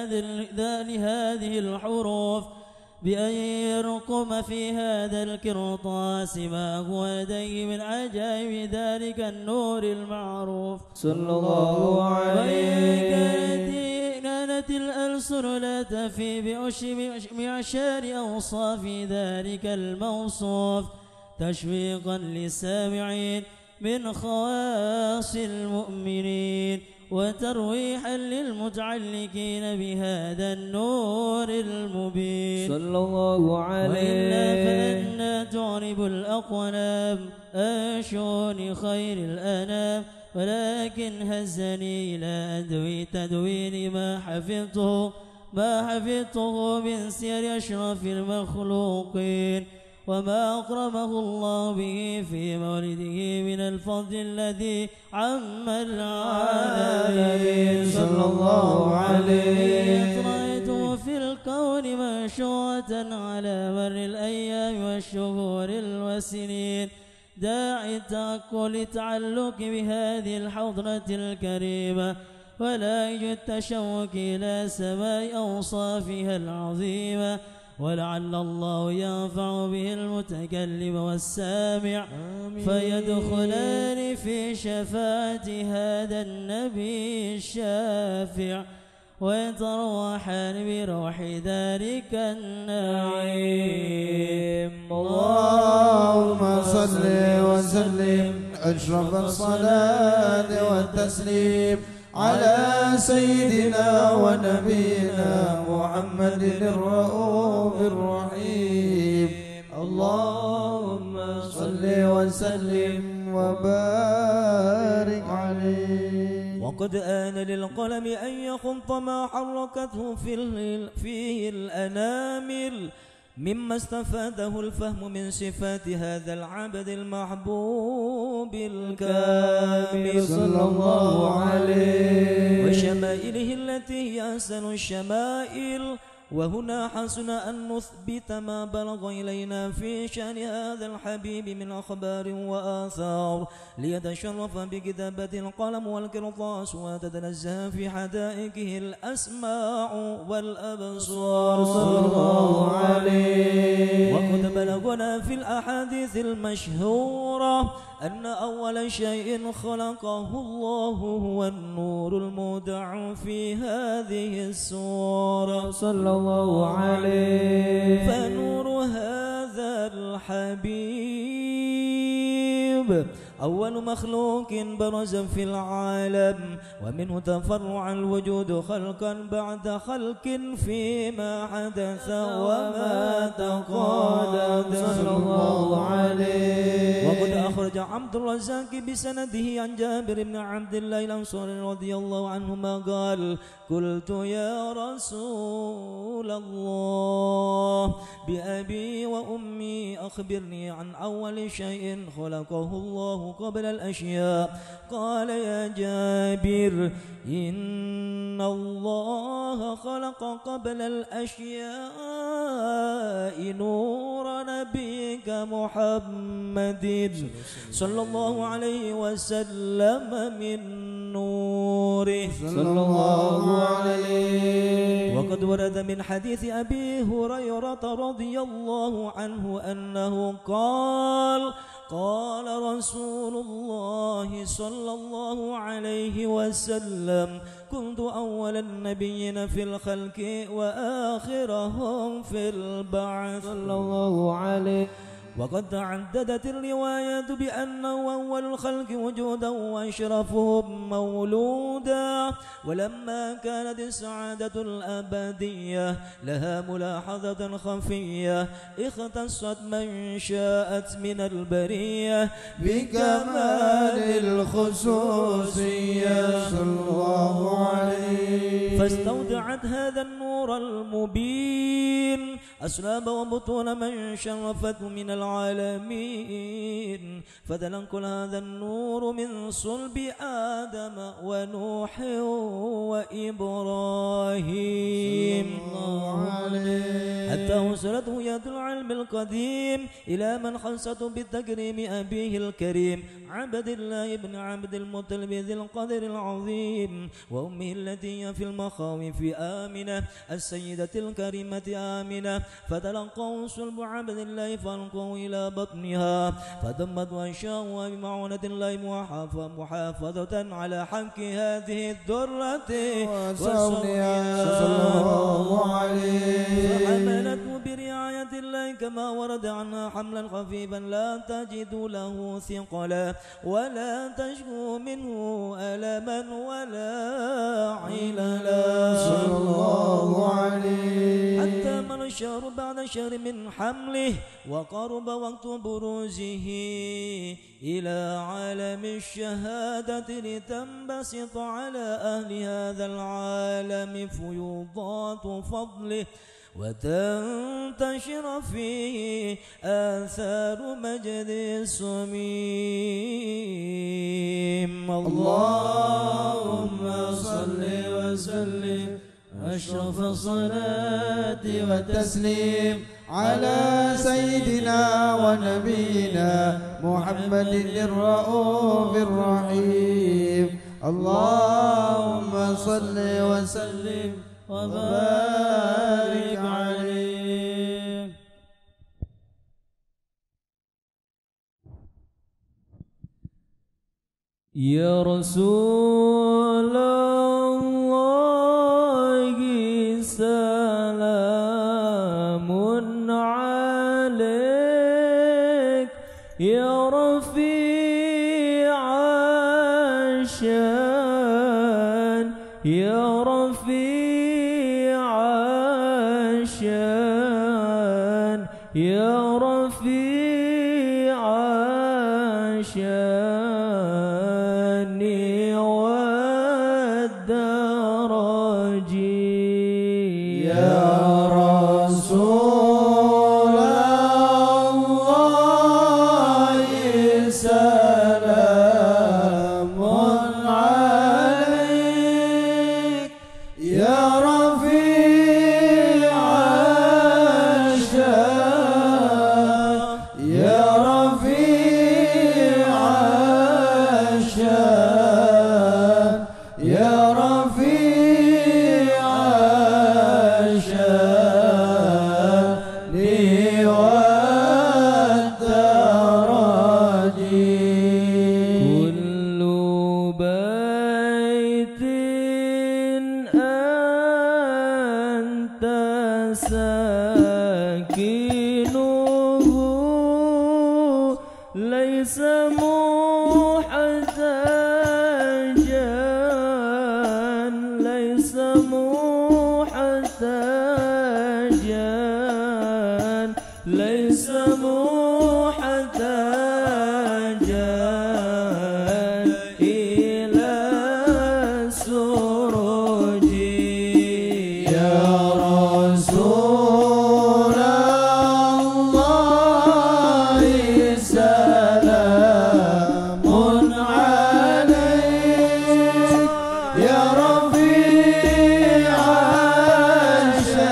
Speaker 2: لهذه الحروف بأن يرقم في هذا الكرطاس ما هو لديه من عجائب ذلك النور المعروف
Speaker 1: صلى الله عليه.
Speaker 2: كانت الألسن لا تفي بمعشار أوصاف ذلك الموصوف، تشويقا للسامعين من خواص المؤمنين، وترويحا للمتعلقين بهذا النور المبين
Speaker 1: صلى الله عليه.
Speaker 2: وإلا فأنا تعرب الأقلام عن شؤون خير الأنام، ولكن هزني إلى أدوي تدوين ما حفظته ما حفظته من سير أشرف المخلوقين، وما أكرمه الله به في مولده من الفضل الذي عم العالمين
Speaker 1: صلى الله عليه.
Speaker 2: رأيته في الكون منشورة على مر الأيام والشهور والسنين، داعي التأكل التعلق بهذه الحضرة الكريمة، ولا يجد التشوق إلى سماء أوصافها العظيمة، ولعل الله ينفع به المتكلم والسامع، فيدخلان في شفاعة هذا النبي الشافع، ويتروحان بروح ذلك النعيم.
Speaker 3: اللهم صل وسلم أشرف الصلاة والتسليم على سيدنا ونبينا محمد الرؤوف الرحيم. اللهم صل وسلم وبارك عليه.
Speaker 2: وقد آن للقلم أن يخط ما حركته فيه الأنامل مما استفاده الفهم من صفات هذا العبد المحبوب الكامل
Speaker 1: صلى الله عليه،
Speaker 2: وشمائله التي هي أحسن الشمائل. وهنا حسن أن نثبت ما بلغ إلينا في شأن هذا الحبيب من أخبار وآثار، ليتشرف بكتابة القلم والقرطاس، وتتنزه في حدائقه الأسماع والأبصار
Speaker 1: صلى الله عليه.
Speaker 2: وقد بلغنا في الأحاديث المشهورة أن أول شيء خلقه الله هو النور المودع في هذه السورة
Speaker 1: صلى الله عليه.
Speaker 2: فنور هذا الحبيب أول مخلوق برز في العالم، ومنه تفرع الوجود خلقا بعد خلق فيما حدث وما تقادم
Speaker 1: صلى الله عليه.
Speaker 2: وقد أخرج عبد الرزاق بسنده عن جابر بن عبد الله الأنصاري رضي الله عنهما قال: قلت يا رسول الله بأبي وأمي أخبرني عن أول شيء خلقه الله قبل الأشياء. قال: يا جابر إن الله خلق قبل الأشياء نور نبيك محمد صلى الله عليه وسلم من نوره
Speaker 1: صلى الله عليه.
Speaker 2: وقد ورد من حديث أبي هريرة رضي الله عنه أنه قال قال رسول الله صلى الله عليه وسلم كنت أول النبيين في الخلق وآخرهم في البعث
Speaker 1: صلى الله عليه.
Speaker 2: وقد تعددت الروايات بأنه أول الخلق وجودا وأشرفهم مولودا. ولما كانت السعادة الأبدية لها ملاحظة خفية اختصت من شاءت من البرية
Speaker 3: بكمال الخصوصية صلى الله عليه.
Speaker 2: فاستودعت هذا النور المبين أسلاب وبطون من شرفته من العالمين. فتنقل هذا النور من صلب آدم ونوح وإبراهيم حتى وصلته يد العلم القديم إلى من خصته بالتكريم أبيه الكريم عبد الله بن عبد المطلب ذي القدر العظيم وأمه التي هي في المخاوف آمنة السيدة الكريمة آمنة. فتلقوا صلب عبد الله فألقوا إلى بطنها فدمت وأنشاؤها بمعونة الله محافظة على حق هذه الدرة
Speaker 3: وصونها صلى الله عليه.
Speaker 2: فحملته برعاية الله كما ورد عنها حملا خفيفا لا تجد له ثقلا ولا تشكو منه ألما ولا عللا
Speaker 3: صلى الله عليه.
Speaker 2: حتى مر الشهر بعد شهر من حمله وقرب وقت بروزه إلى عالم الشهادة لتنبسط على أهل هذا العالم فيوضات فضله وتنتشر فيه آثار مجد السميم.
Speaker 3: اللهم صل وسلم أشرف الصلاة والتسليم على سيدنا ونبينا محمد الرؤوف الرحيم. اللهم صل وسلم وبارك عليه.
Speaker 1: يا رسول الله سلام عليك يا رفيع الشان يا رفيع الشان يا رفيع الشان والدرج
Speaker 3: يا رسول الله سلام عليك يا رفيع الشان يا رفيع الشان يا رفيع الشان والدرج.
Speaker 1: كل بيت أنت ساكنه ليس محتاجا ليس محتاجا ليس محتاجا إلى السروج.
Speaker 3: يا رسول الله سلام عليك يا رفيع الشان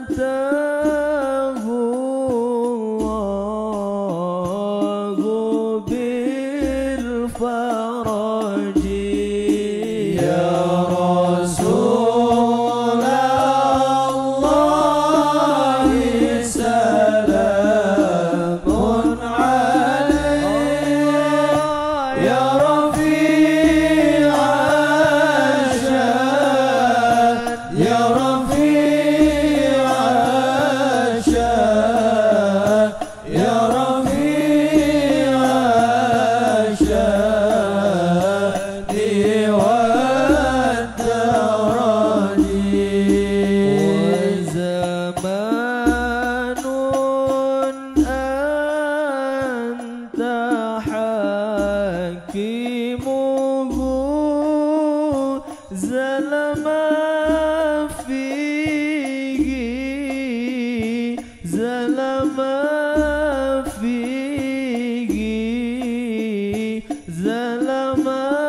Speaker 1: أتاه الله بالفرج
Speaker 3: يا رسول الله سلام عليك يا رفيع الشان يا رفيع الشان يا رفيع الشان والدرج
Speaker 1: وزمان أنت حكيمه زلم فيه زلم فيه زلم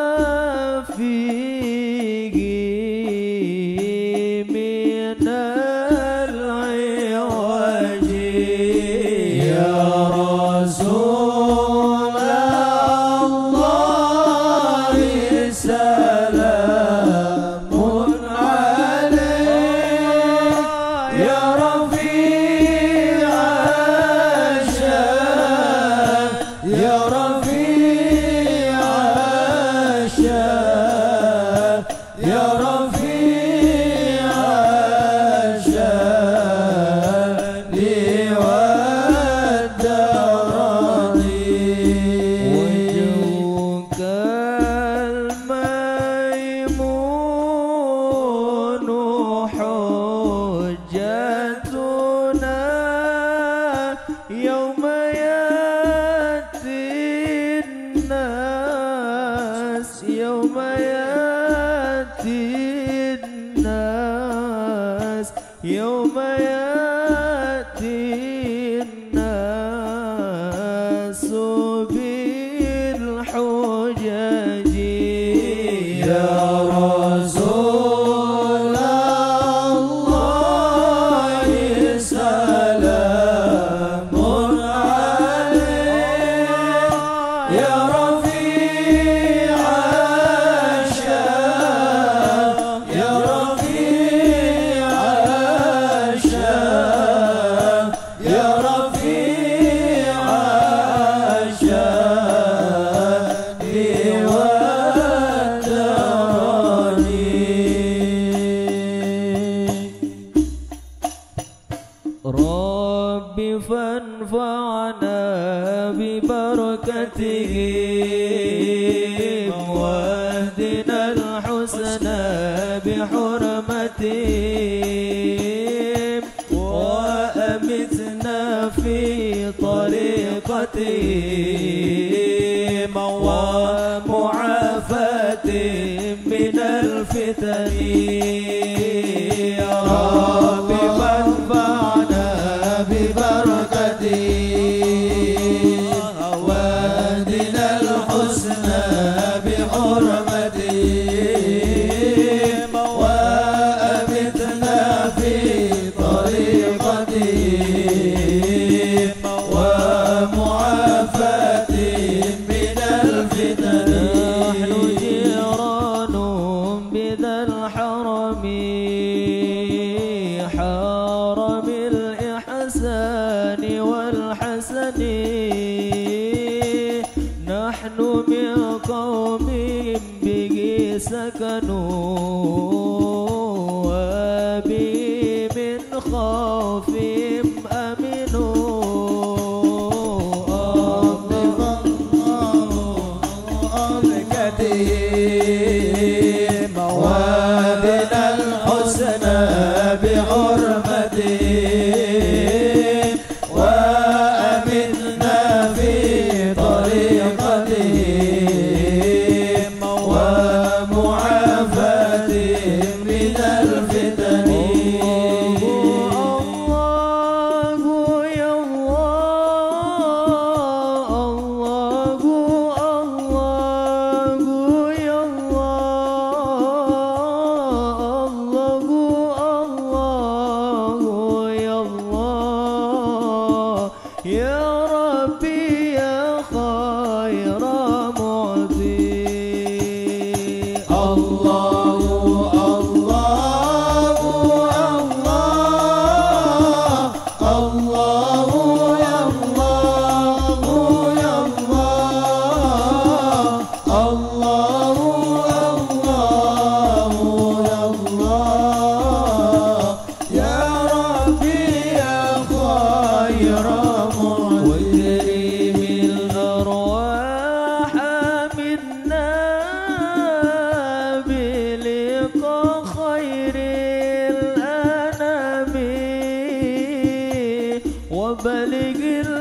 Speaker 1: فيه من العوج
Speaker 3: يا رسول الله سلام عليك يا رفيع الشان يا رفيع الشان يا رفيع الشان والدرج
Speaker 1: وجهك الميمون حجتنا يوم يأتي الناس يوم يأتي الناس يوم يأتي الناس بالحجج
Speaker 3: يا رسول الله سلام عليك يا رفيع الشان يا رفيع الشان يا رفيع الشان
Speaker 1: رب فانفعنا ببركتهم واهدنا الحسنى بحرمتهم وأمتنا في طريقتهم ومعافاتهم من الفتن يا رب فانفعنا
Speaker 3: ببركته وادنا الحسنى بحرمته وأمتنا في طريقته ومعافاته من الفتن
Speaker 1: نحن جيران بذا الحرم حرم الإحسان والحسن نحن من قوم به سكنوا وبه من خوفهم أمنوا
Speaker 3: وادنا الحسنى بحرمته وأمتنا في طريقته ومعافاته من الفتن
Speaker 1: الله وبلغ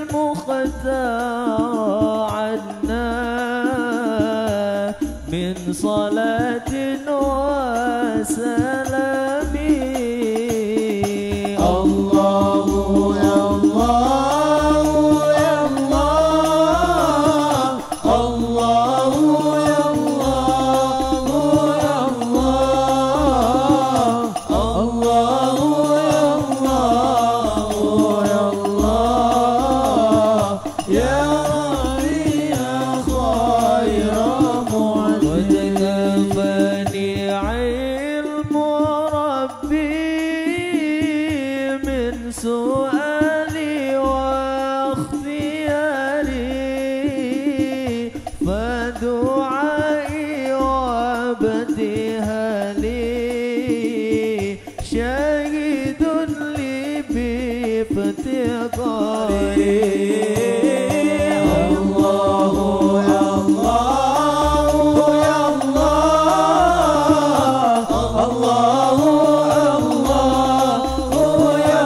Speaker 1: المختار عنا من صلاة وسلام.
Speaker 3: الله يا الله يا الله، الله يا الله يا الله، الله يا الله يا الله، يا ربي يا خير معين.
Speaker 1: وتكفني علم ربي من سؤالي واختياري، فدعائي وابتهالي شاهد لي بافتقاري.
Speaker 3: الله يا الله يا الله، الله يا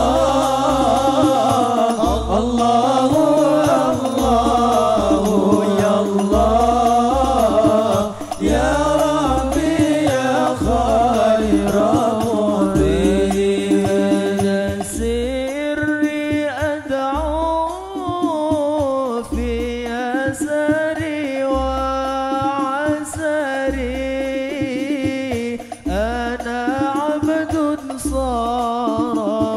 Speaker 3: الله، الله يا الله، يا ربي يا خير معين.
Speaker 1: سري أدعو في أسري وعسري، أنا عبد صار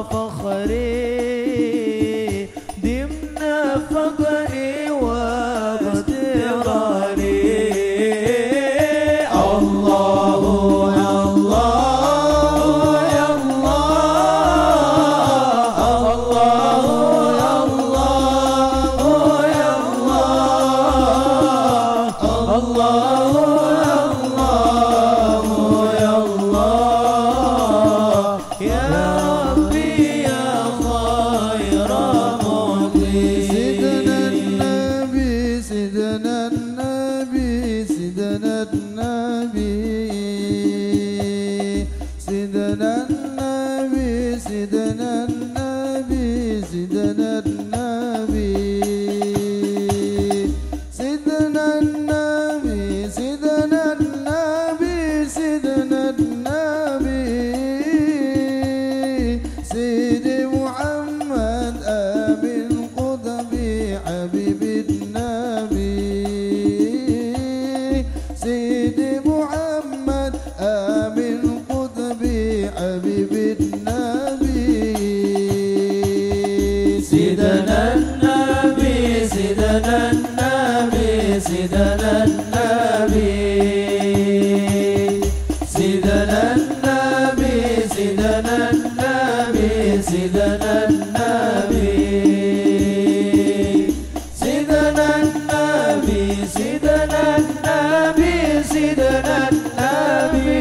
Speaker 1: فخري ضمن فقري واغتراري.
Speaker 3: الله يا الله يا الله، الله يا الله يا الله، الله يا الله يا ربي يا خير معين.
Speaker 4: سيدنا النبي سيدنا النبي سيدنا النبي سيدنا النبي سيدنا النبي سيدنا النبي سيدنا النبي سيدنا النبي سيدنا النبي سيدي محمد أبي القطبي حبيب النبي، سيدي محمد أبي القطبي حبيب النبي.
Speaker 3: سيدنا النبي سيدنا النبي سيدنا النبي سيدنا النبي سيدنا النبي سيدنا النبي سيدنا النبي سيدنا النبي سيدنا النبي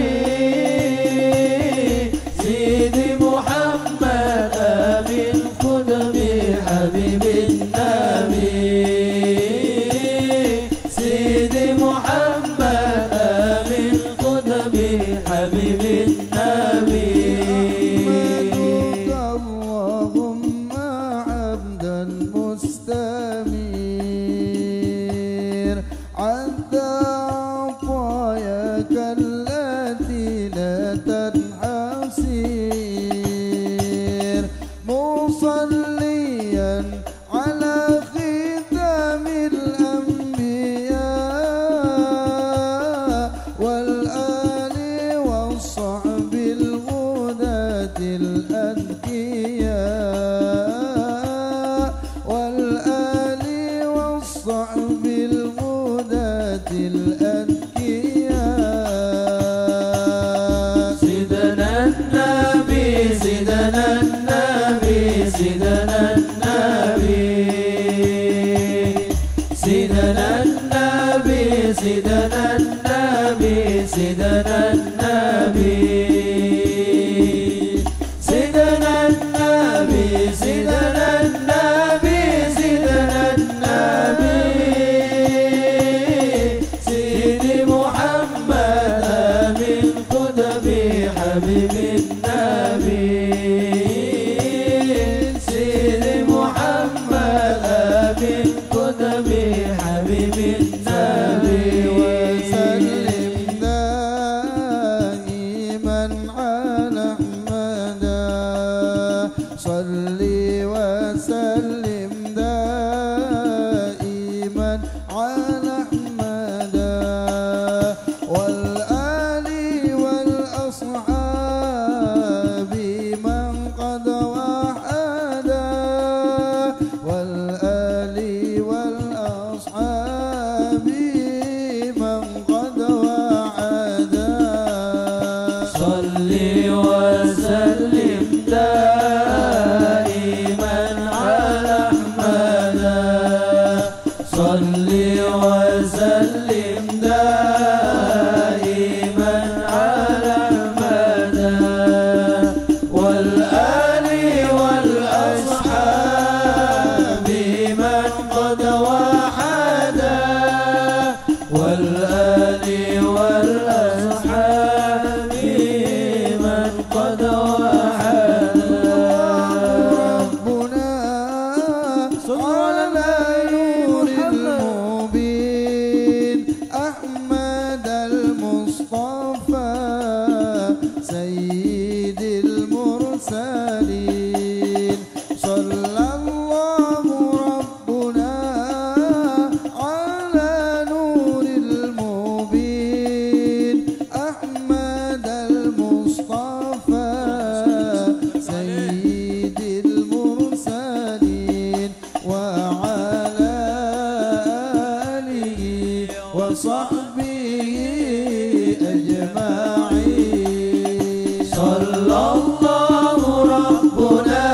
Speaker 3: سيدي محمد أبي القطبي حبيب النبي، سيدي محمد أبي القطبي حبيب النبي.
Speaker 4: أحمدك اللهم عبدا مستمير عد عطاياك التي لا تنحصر، مصليا على ختام الأنبياء والآل والصحب الهداة الأذكياء والآل والصحب الهداة الأذكياء.
Speaker 3: سيدنا النبي سيدنا النبي سيدنا النبي سيدنا النبي سيدنا النبي سيدنا النبي سيدنا النبي سيدنا النبي سيدنا النبي سيدي محمد أبي القطبي حبيب النبي، سيدي محمد
Speaker 4: صل وسلم دائما على أحمد والآل والأصحاب من قد وحدا والآل والأصحاب من قد وعدا
Speaker 3: صل وسلم دائما على أحمد صل وسلم دائما على أحمد والآل والأصحاب من قد وحدا والآل والأصحاب من قد وحدا
Speaker 4: ربنا على نور المبين أحمد المصطفى سيد المرسلين صلى الله ربنا على نور المبين أحمد المصطفى سيد المرسلين وعلى آله وصحبه أجمعين
Speaker 3: صلى الله ربنا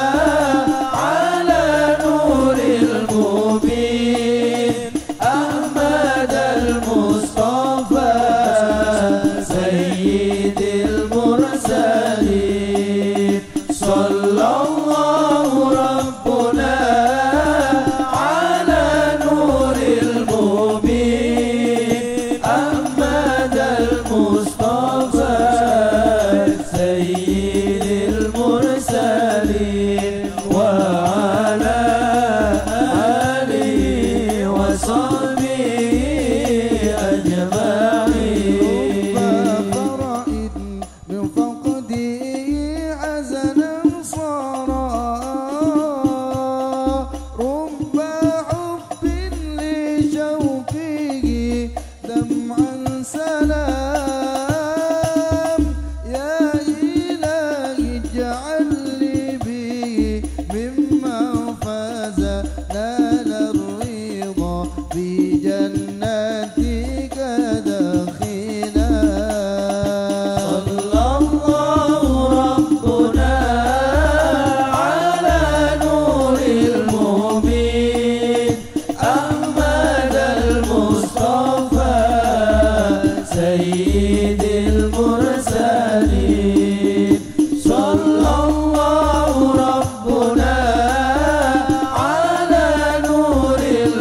Speaker 3: على نور المبين أحمد المصطفى سيد المرسلين صلى الله ربنا على نور المبين أحمد المصطفى سيد المرسلين وعلى آله وصحبه أجمعين
Speaker 4: فرائد من فقده حزنا صارا رب حب لشوقه دمعا سلام يا إلهي اجعل لي به ممن فاز نال الرضا بجناتك داخلا
Speaker 3: صلى الله ربنا على نور المبين أحمد المصطفى سيد المرسلين صلى الله ربنا على نور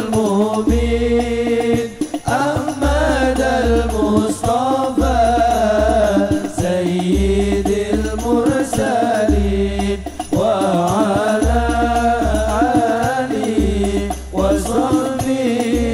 Speaker 3: المبين أحمد المصطفى سيد المرسلين وعلى آله وصحبه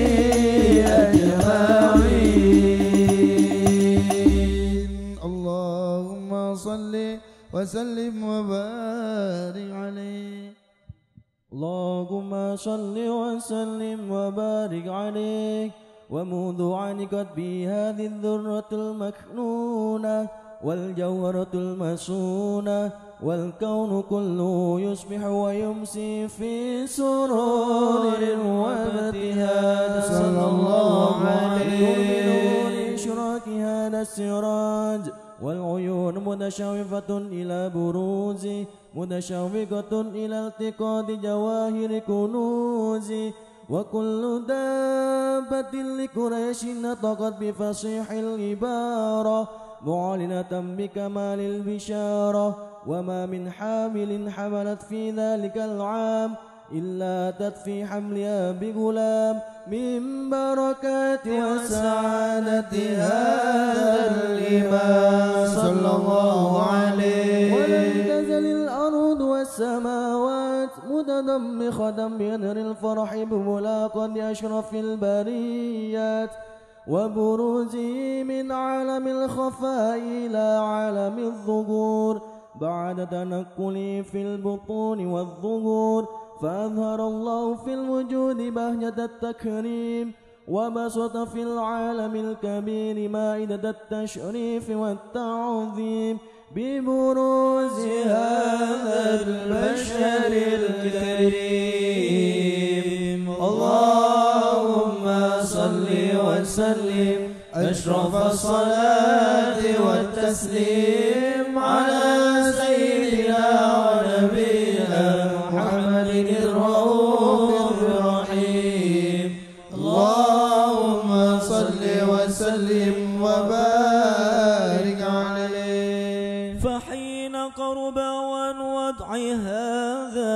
Speaker 3: أجمعين
Speaker 4: اللهم صل وسلم وبارك عليه
Speaker 2: اللهم صل وسلم وبارك عليه ومنذ عنقت بي هذه الذرة المكنونة والجوهرة المسونة والكون كله يصبح ويمسي في سرور وابتهاج صلى الله عليه بنور إشراك هذا السراج والعيون متشوفة إلى بروزه متشوقة إلى التقاط جواهر كنوزه وكل دابة لقريش نطقت بفصيح العبارة معلنة بكمال البشارة وما من حامل حملت في ذلك العام إلا أتت في حملها بغلام من بركات وسعادة هذا الإمام صلى الله عليه ولم تزل الأرض والسماوات متضمخة بنهر الفرح بملاقاة أشرف البريات وبروزه من عالم الخفاء إلى عالم الظهور بعد تنقلي في البطون والظهور، فأظهر الله في الوجود بهجة التكريم، وبسط في العالم الكبير مائدة التشريف والتعظيم ببروز هذا البشر الكريم. اللهم صل وسلم أشرف الصلاة والتسليم على سيدنا ونبينا محمد الرؤوف الرحيم.
Speaker 4: اللهم صل وسلم وبارك عليه.
Speaker 2: فحين قرب عن وضع هذا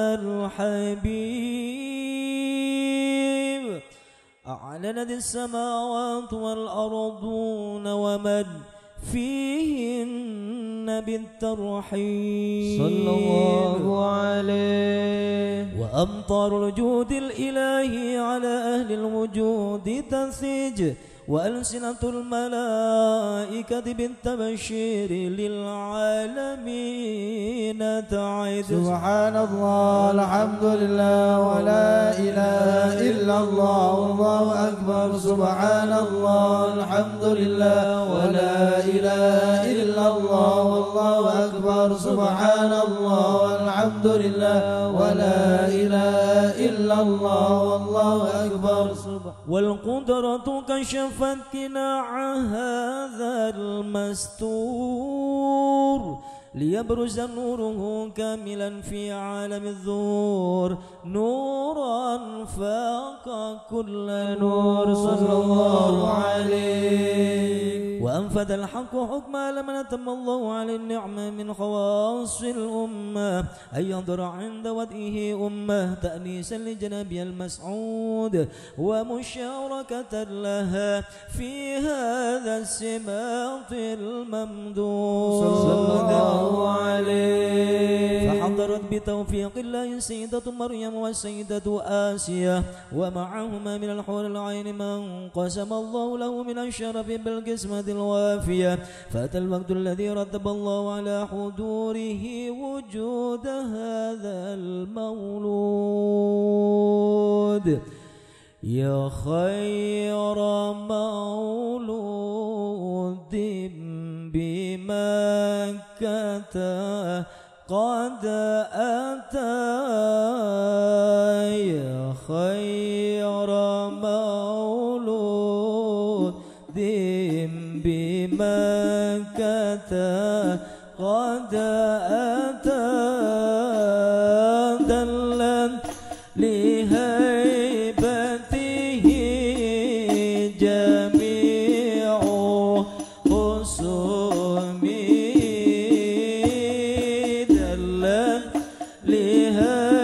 Speaker 2: الحبيب أعلنت السماوات والأرضون ومن فيهن بالترحيب
Speaker 1: صلى الله عليه.
Speaker 2: وأمطار الجود الإلهي على أهل الوجود تنسج، وألسنة الملائكة بالتبشير للعالمين تعد.
Speaker 4: سبحان الله الحمد لله ولا إله إلا الله والله أكبر. سبحان الله الحمد لله ولا إله إلا الله والله أكبر. سبحان الله والحمد لله ولا إله إلا الله والله أكبر.
Speaker 2: والقدرة كشفت كناع هذا المستور ليبرز نوره كاملا في عالم الظهور، نورا فاق كل نور صلى الله عليه. وأنفذ الحق حكم لمن أتم الله عليه النعمة من خواص الأمة أن ينظر عند وضعه أمة تأنيسا لجنابها المسعود ومشاركة لها في هذا السماط الممدود صلى الله عليه. فحضرت بتوفيق الله سيدة مريم والسيدة آسيا ومعهما من الحور العين من قسم الله له من الشرف بالقسمة الوافية، فأتى الوقت الذي رتب الله على حضوره وجود هذا المولود. يا خير مولود بمكة قد أتى، يا خير مولود بمكة قد أتى، دلت لهيبته جميع خصومه، دلت لهيبته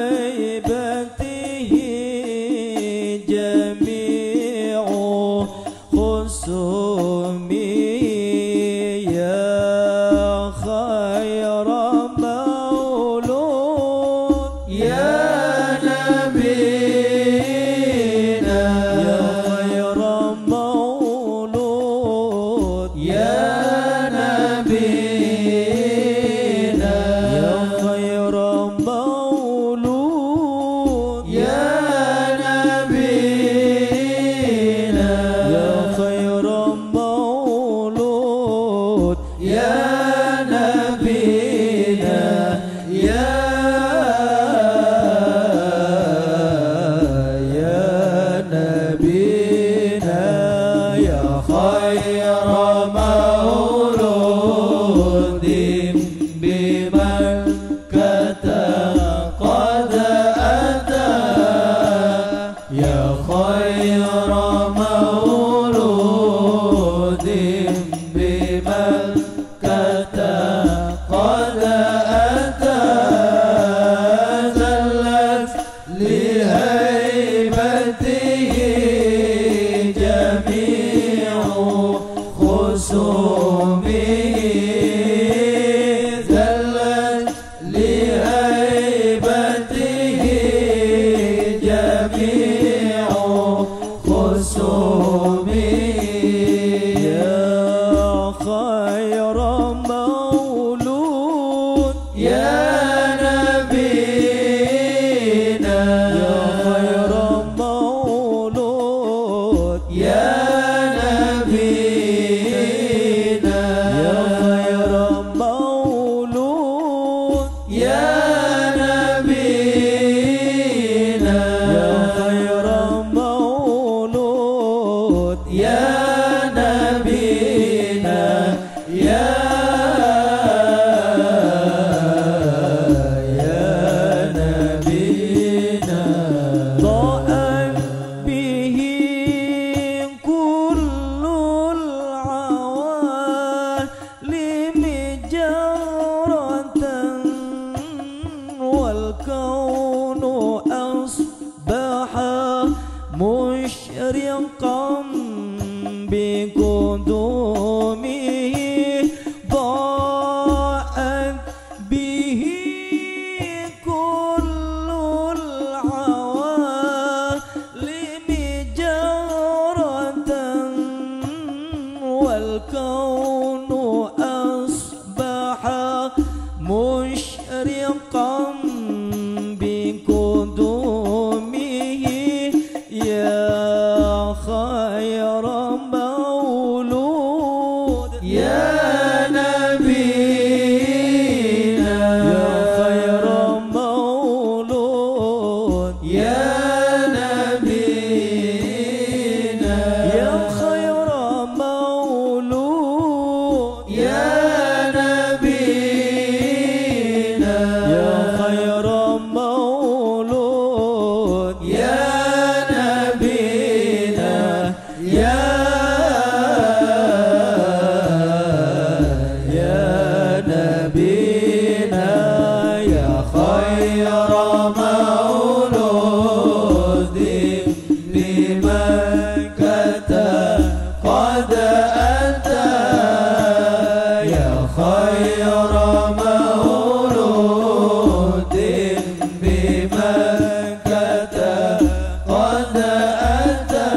Speaker 3: بمكة قد أتى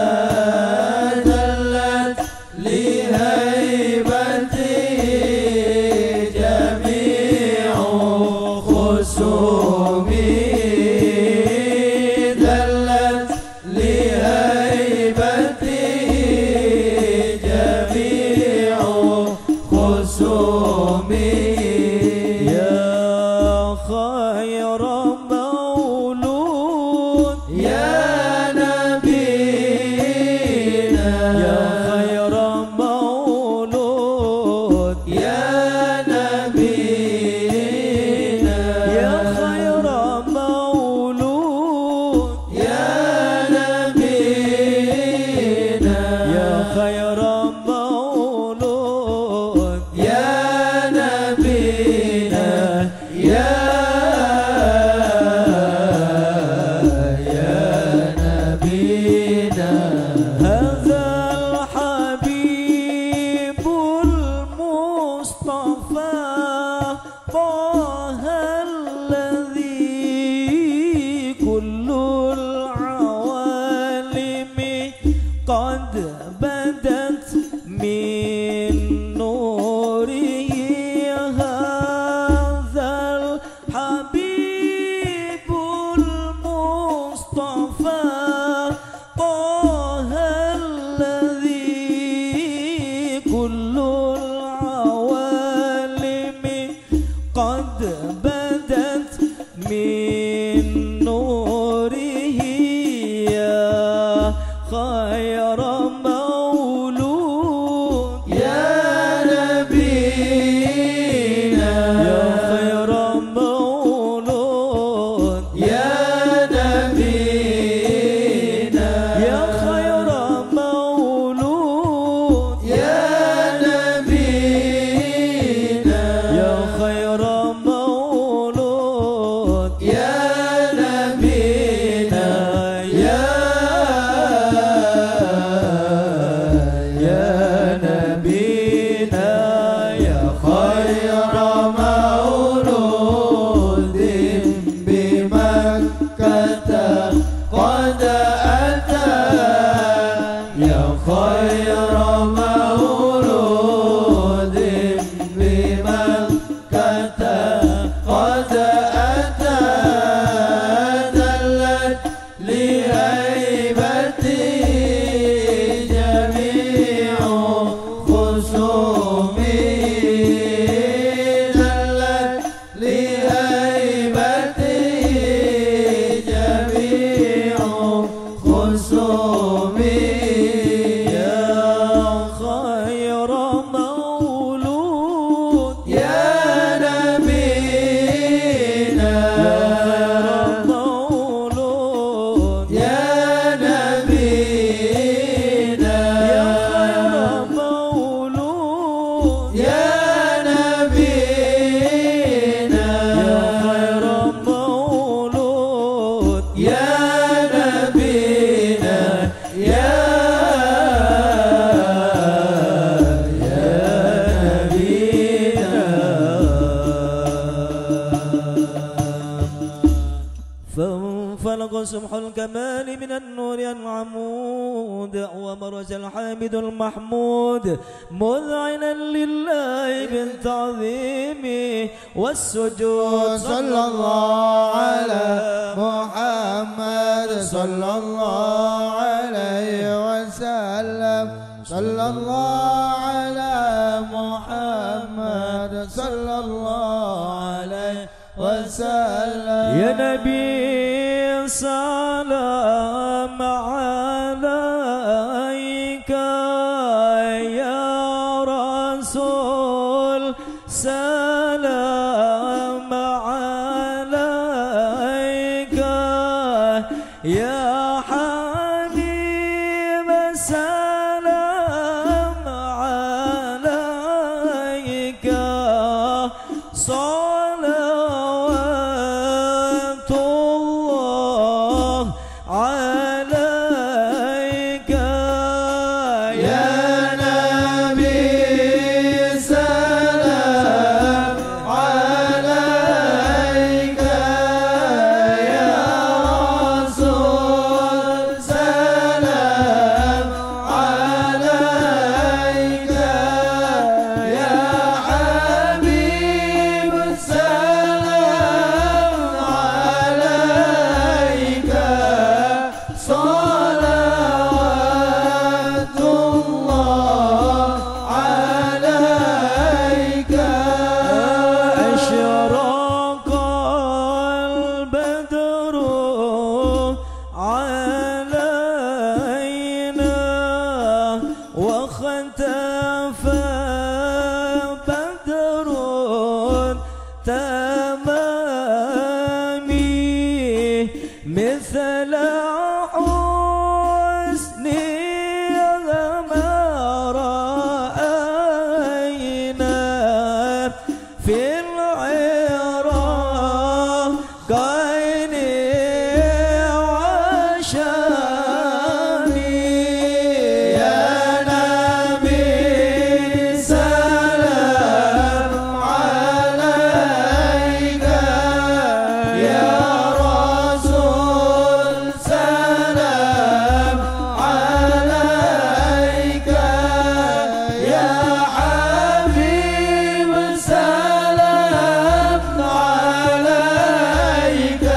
Speaker 3: دلت لهيبته جميع خصومه دلت لهيبته جميع خصومه
Speaker 2: سمح الكمال من النور العمود ومرج الحامد المحمود مذعنا لله بالتعظيم والسجود.
Speaker 4: صلى الله على محمد صلى الله عليه وسلم صلى الله على محمد صلى الله عليه وسلم.
Speaker 2: يا نبي سلام عليك يا رسول سلام عليك يا حبيب سلام عليك صلوات الله عليك
Speaker 3: يا نبي سلام عليك
Speaker 2: مثل حسني ما رأينا في العراقين وشامي
Speaker 4: يا نبي سلام عليك يا رسول سلام عليك يا حبيب سلام عليك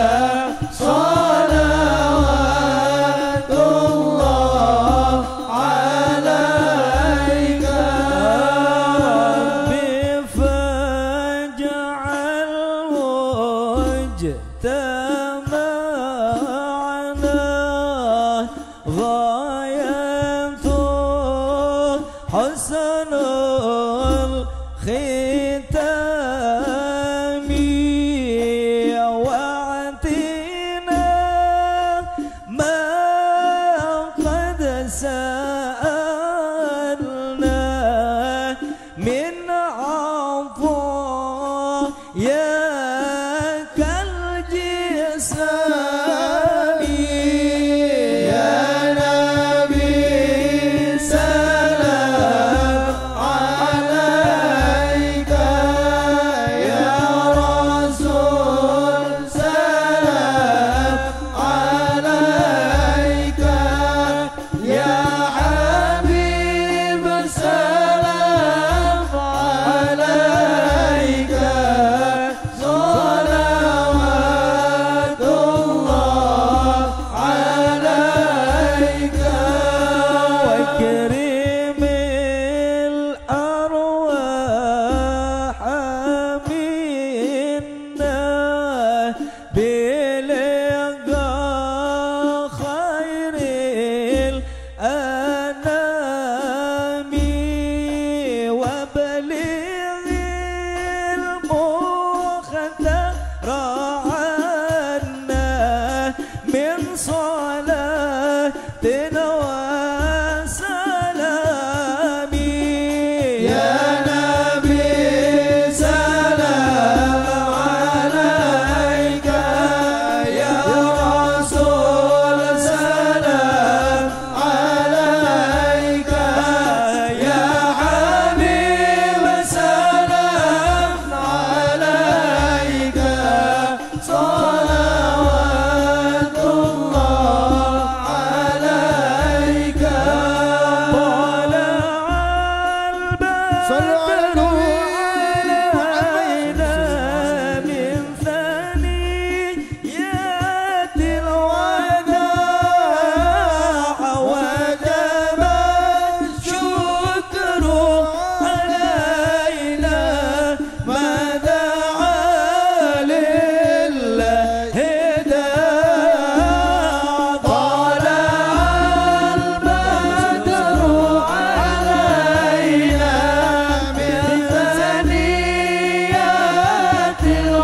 Speaker 4: صلوات الله عليك
Speaker 2: ربي فاجعل مجتمعنا غاية حسن الختام واعطنا ما قد سألنا من عطاياك الجسام
Speaker 4: يا نبي سلام عليك يا رسول سلام عليك يا حبيب سلام عليك صلوات الله عليك
Speaker 2: واكرم الأرواح منا بلقاء خير الأنام وبلغ المختار عنا من صلاتنا وسلام
Speaker 4: يا نبي سلام عليك يا رسول سلام عليك يا حبيب سلام عليك صلوات الله عليك
Speaker 2: طلع
Speaker 4: صلوا
Speaker 2: البدر
Speaker 4: على
Speaker 2: علينا من ثنيات الوداع وجب الشكر علينا ما دعا لله داع
Speaker 4: طلع البدر علينا من ثنيات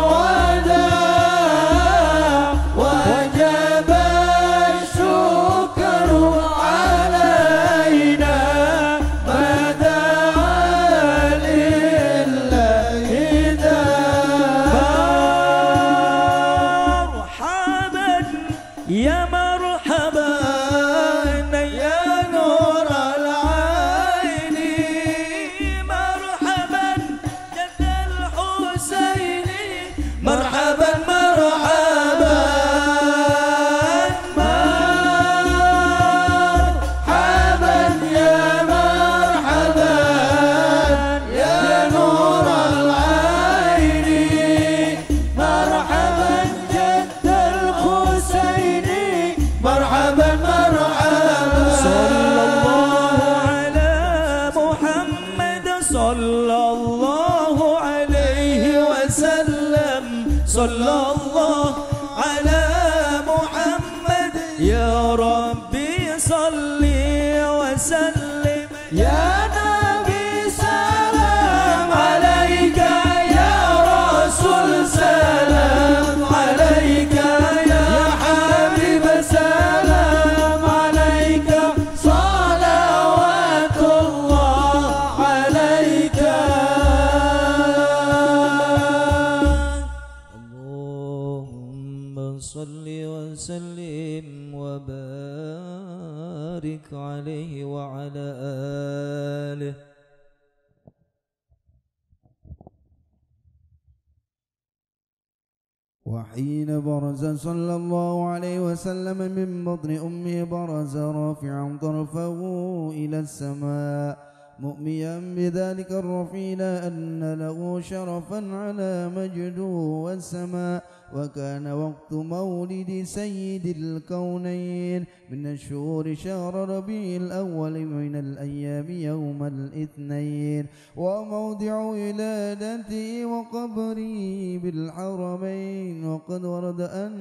Speaker 4: الوداع وجب الشكر علينا ما دعا لله داع
Speaker 2: مرحبا يا مرحبا
Speaker 4: يا نور العين
Speaker 2: مرحبا جد الحسين
Speaker 4: مرحبا مرحبا مرحبا يا مرحبا يا نور العين مرحبا جد الحسين مرحبا
Speaker 2: صل وسلم وبارك عليه وعلى آله.
Speaker 4: وحين برز صلى الله عليه وسلم من بطن أمه برز رافعا طرفه إلى السماء مؤميا بذلك الرفيع لا أن له شرفا على مجده والسماء. وكان وقت مولد سيد الكونين من الشهور شهر ربيع الأول من الأيام يوم الاثنين. وموضع ولادته وقبره بالحرمين. وقد ورد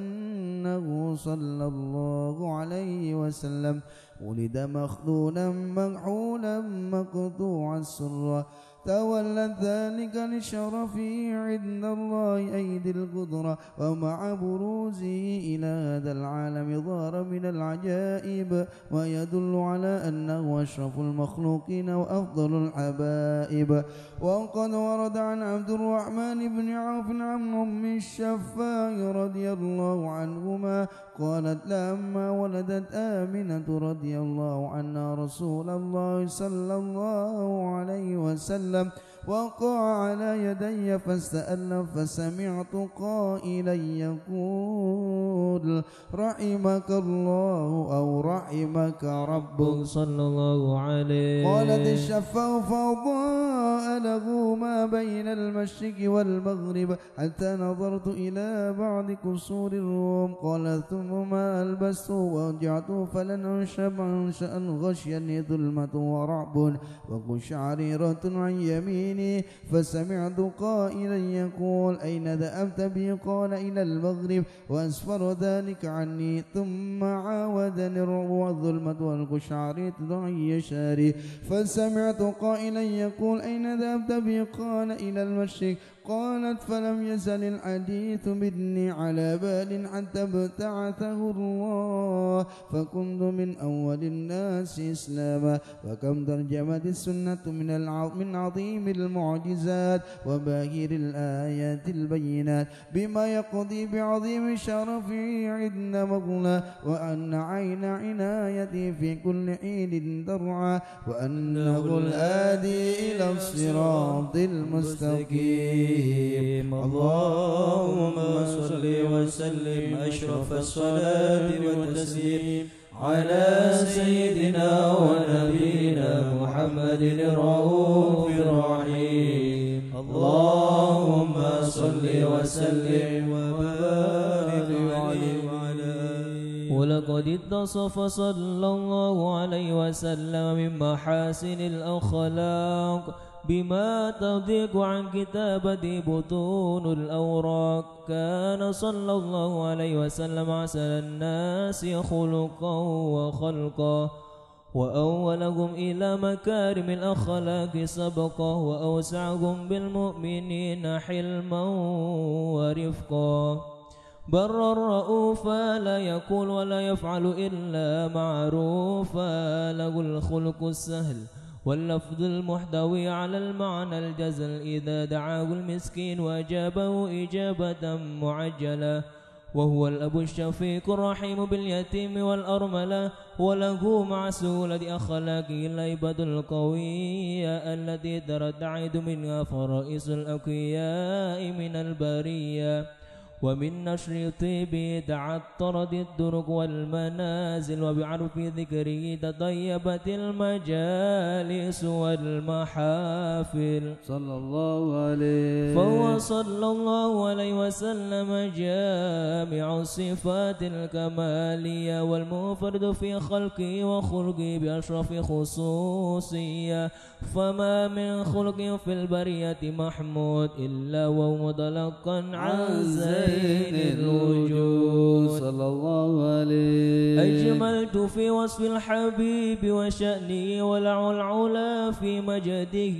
Speaker 4: أنه صلى الله عليه وسلم ولد مخلولا مكحولا مقطوع السرة تولت ذلك لشرفه عند الله أيدي القدرة. ومع بروزه إلى هذا العالم ظهر من العجائب ويدل على أنه أشرف المخلوقين وأفضل الحبائب. وقد ورد عن عبد الرحمن بن عوف عن أم الشفاء رضي الله عنهما قالت لما ولدت آمنة رضي الله عنها رسول الله صلى الله عليه وسلم وقع على يدي فاستألم فسمعت قائلا يقول رحمك الله أو رحمك ربك
Speaker 2: صلى الله عليه.
Speaker 4: قالت الشفاء فأضاء له ما بين المشرق والمغرب حتى نظرت إلى بعض قصور الروم. قال ثم ما ألبست ورجعت فلن أنشب أنشأ غشيني ظلمة ورعب وقشعريرة عن يميني فسمعت قائلا يقول أين ذهبت بي؟ قال إلى المغرب وأسفر ذلك عني. ثم عاودني الرعب والظلمة والقشعريرة عن يساري فسمعت قائلا يقول أين ذهبت بي؟ قال إلى المشرق. قالت فلم يزل الحديث مني على بال حتى ابتعثه الله فكنت من أول الناس إسلاما. وكم ترجمت السنة من من عظيم المعجزات وباهر الآيات البينات بما يقضي بعظيم شرفه عند مولاه وأن عين عنايته في كل حين ترعى وأنه الهادي إلى الصراط المستقيم.
Speaker 2: اللهم صل وسلم أشرف الصلاة والتسليم على سيدنا ونبينا محمد الرؤوف الرحيم. اللهم صل وسلم وبارك عليه وعلى آله. ولقد اتصف صلى الله عليه وسلم من محاسن الأخلاق بما تضيق عن كتابة بطون الأوراق. كان صلى الله عليه وسلم أحسن الناس خلقا وخلقا وأولهم إلى مكارم الأخلاق سبقا وأوسعهم بالمؤمنين حلما ورفقا. بر الرؤوفا لا يقول ولا يفعل إلا معروفا له الخلق السهل واللفظ المحتوي على المعنى الجزل إذا دعاه المسكين وأجابه إجابة معجلة. وهو الأب الشفيق الرحيم باليتيم والأرملة وله مع سهولة أخلاقه الهيبة القوية التي ترتعد منها فرائس الأقوياء من البرية. ومن نشر طيبه تعطرت الطرق والمنازل وبعرف ذكره تطيبت المجالس والمحافل.
Speaker 4: صلى الله عليه.
Speaker 2: فهو صلى الله عليه وسلم جامع الصفات الكمالية والمفرد في خلقه وخلقه بأشرف خصوصية. فما من خلق في البرية محمود إلا وهو متلقا عن زين الوجود.
Speaker 4: صلى الله عليه.
Speaker 2: أجملت في وصف الحبيب وشأنه ولع العلا في مجده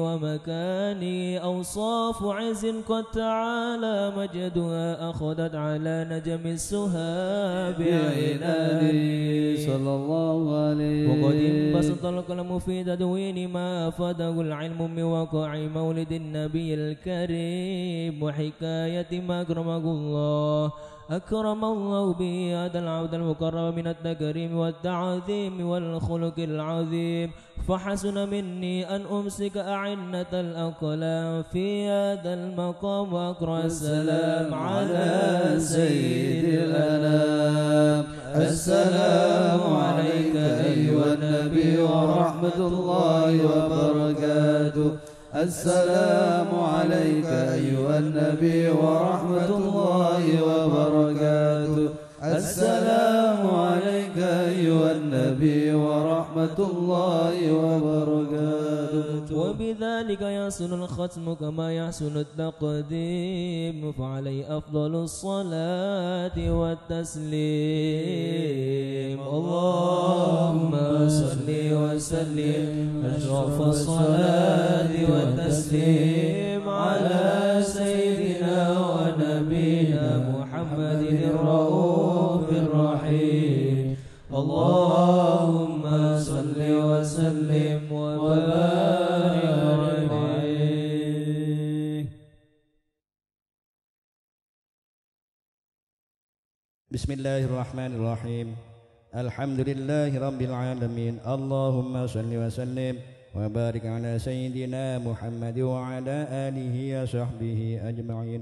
Speaker 2: ومكانه. أوصاف عز قد تعالى مجدها أخذت على نجم السهى بعنانه.
Speaker 4: صلى الله عليه.
Speaker 2: وقد انبسط القلم في تدوين ما أفاده العلم من وقع مولد النبي الكريم وحكاية ما أكرمه الله أكرم الله به هذا العبد المكرم من التكريم والتعظيم والخلق العظيم، فحسن مني أن أمسك أعنة الأقلام في هذا المقام وأقرأ السلام على سيد الأنام.
Speaker 3: السلام عليك أيها النبي ورحمة الله وبركاته. السلام عليك أيها النبي ورحمة الله وبركاته. السلام عليك أيها النبي ورحمة الله وبركاته.
Speaker 2: وبذلك يحسن الختم كما يحسن التقديم، فعليه أفضل الصلاة والتسليم. اللهم صل وسلم أشرف الصلاة والتسليم على سيدنا ونبينا محمد الرؤوف الرحيم. اللهم صل وسلم وبارك عليه.
Speaker 5: بسم الله الرحمن الرحيم. الحمد لله رب العالمين. اللهم صل وسلم وبارك على سيدنا محمد وعلى آله وصحبه أجمعين.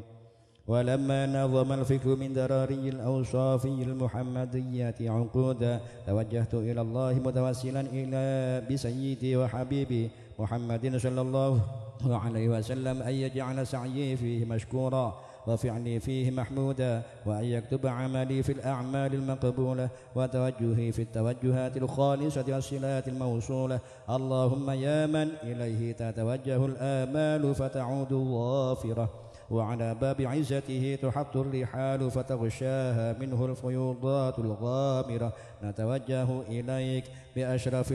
Speaker 5: ولما نظم الفكر من دراري الأوصاف المحمدية عقودا، توجهت إلى الله متوسلا إلى بسيدي وحبيبي محمد صلى الله عليه وسلم أن يجعل سعيي فيه مشكورا وفعلي فيه محمودا، وأن يكتب عملي في الأعمال المقبولة وتوجهي في التوجهات الخالصة والصلات الموصولة. اللهم يا من إليه تتوجه الآمال فتعود ظافرة، وعلى باب عزته تحط الرحال فتغشاها منه الفيوضات الغامرة، نتوجه إليك بأشرف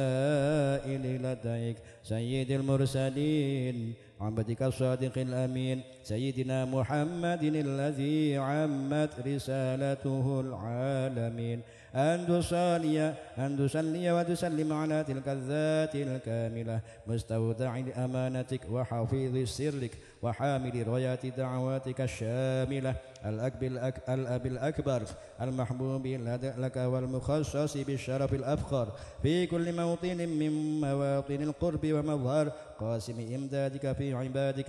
Speaker 5: الوسائل لديك سيد المرسلين عبدك الصادق الأمين سيدنا محمد الذي عمت رسالته العالمين، أن تصلي أن تصلي وتسلم على تلك الذات الكاملة مستودع لأمانتك وحفيظ سرك وحامل رايات دعواتك الشاملة، الأب الأك الأب الأكبر المحبوب لك والمخصص بالشرف الأفخر في كل موطن من مواطن القرب ومظهر قاسم إمدادك في عبادك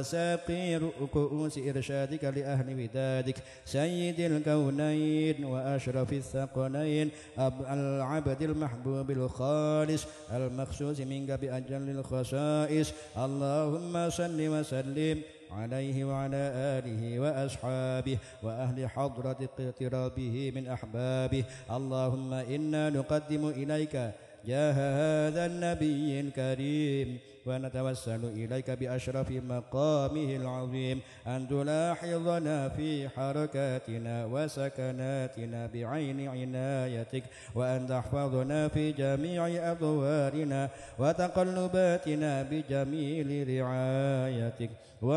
Speaker 5: وساقي رؤوس إرشادك لأهل ودادك سيد الكونين وأشرف الثقلين العبد المحبوب الخالص المخصوص منك بأجل الخصائص. اللهم صل وسلم عليه وعلى آله وأصحابه وأهل حضرة اقترابه من أحبابه. اللهم إنا نقدم إليك جاه هذا النبي الكريم ونتوسل إليك بأشرف مقامه العظيم أن تلاحظنا في حركاتنا وسكناتنا بعين عنايتك، وأن تحفظنا في جميع أطوارنا وتقلباتنا بجميل رعايتك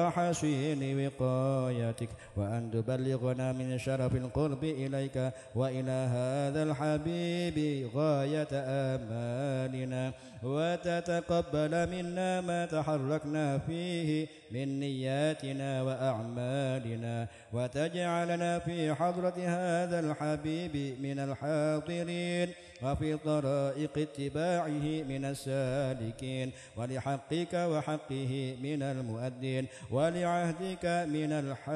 Speaker 5: وحسين وقايتك، وأن تبلغنا من شرف القرب إليك وإلى هذا الحبيب غاية آمالنا، وتتقبل منا ما تحركنا فيه من نياتنا وأعمالنا، وتجعلنا في حضرة هذا الحبيب من الحاضرين وفي طرائق اتباعه من السالكين، ولحقك وحقه من المؤدين ولعهدك من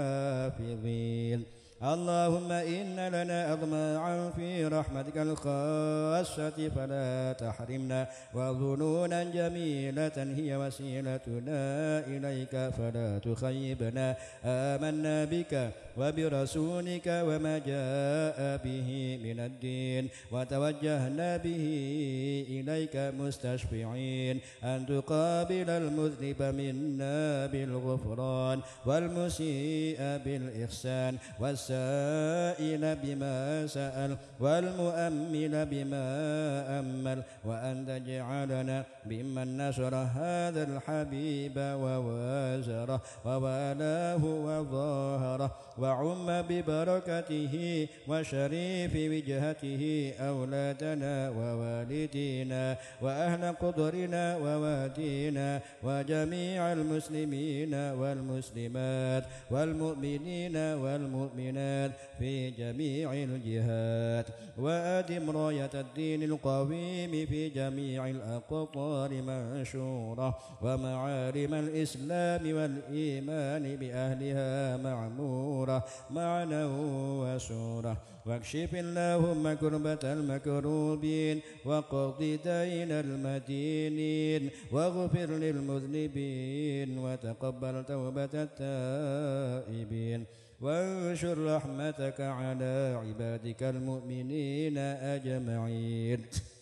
Speaker 5: الحافظين. اللهم إن لنا أطماعا في رحمتك الخاصة فلا تحرمنا، وظنونا جميلة هي وسيلتنا إليك فلا تخيبنا. آمنا بك وبرسولك وما جاء به من الدين، وتوجهنا به إليك مستشفعين أن تقابل المذنب منا بالغفران والمسيء بالإحسان والسائل بما سأل والمؤمل بما أمل، وأن تجعلنا ممن نشر هذا الحبيب ووازره ووالاه وظاهره وعم ببركته وشريف وجهته أولادنا ووالدينا وأهل قدرنا ووادينا وجميع المسلمين والمسلمات والمؤمنين والمؤمنات في جميع الجهات وأدم راية الدين القويم في جميع الأقطار منشورة ومعالم الإسلام والإيمان بأهلها معمورة معنى وسورة واكشف اللهم كربة المكروبين وقض دين المدينين واغفر للمذنبين وتقبل توبة التائبين وانشر رحمتك على عبادك المؤمنين أجمعين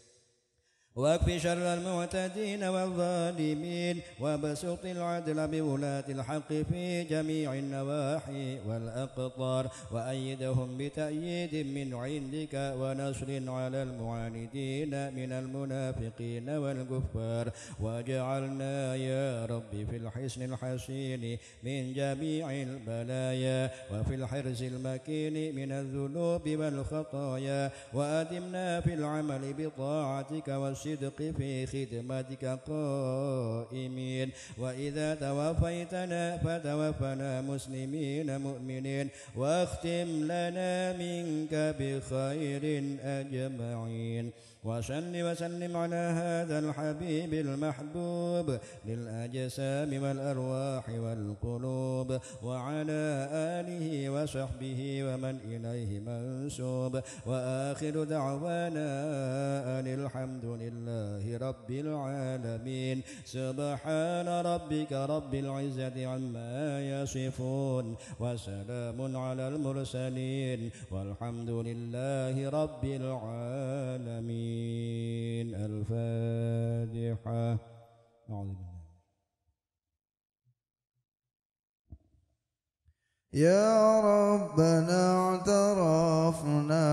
Speaker 5: واكف شر المعتدين والظالمين وبسط العدل بولاة الحق في جميع النواحي والأقطار وأيدهم بتأييد من عندك ونصر على المعاندين من المنافقين والكفار واجعلنا يا رب في الحصن الحسين من جميع البلايا وفي الحرز المكين من الذنوب والخطايا وأدمنا في العمل بطاعتك والصدق في خدمتك قائمين وإذا توفيتنا فتوفنا مسلمين مؤمنين واختم لنا منك بخير أجمعين وصل وسلم على هذا الحبيب المحبوب للأجسام والأرواح والقلوب وعلى آله وصحبه ومن إليه منسوب وآخر دعوانا أن الحمد لله رب العالمين سبحان ربك رب العزة عما يصفون وسلام على المرسلين والحمد لله رب العالمين. الفاتحة.
Speaker 4: يا ربنا اعترفنا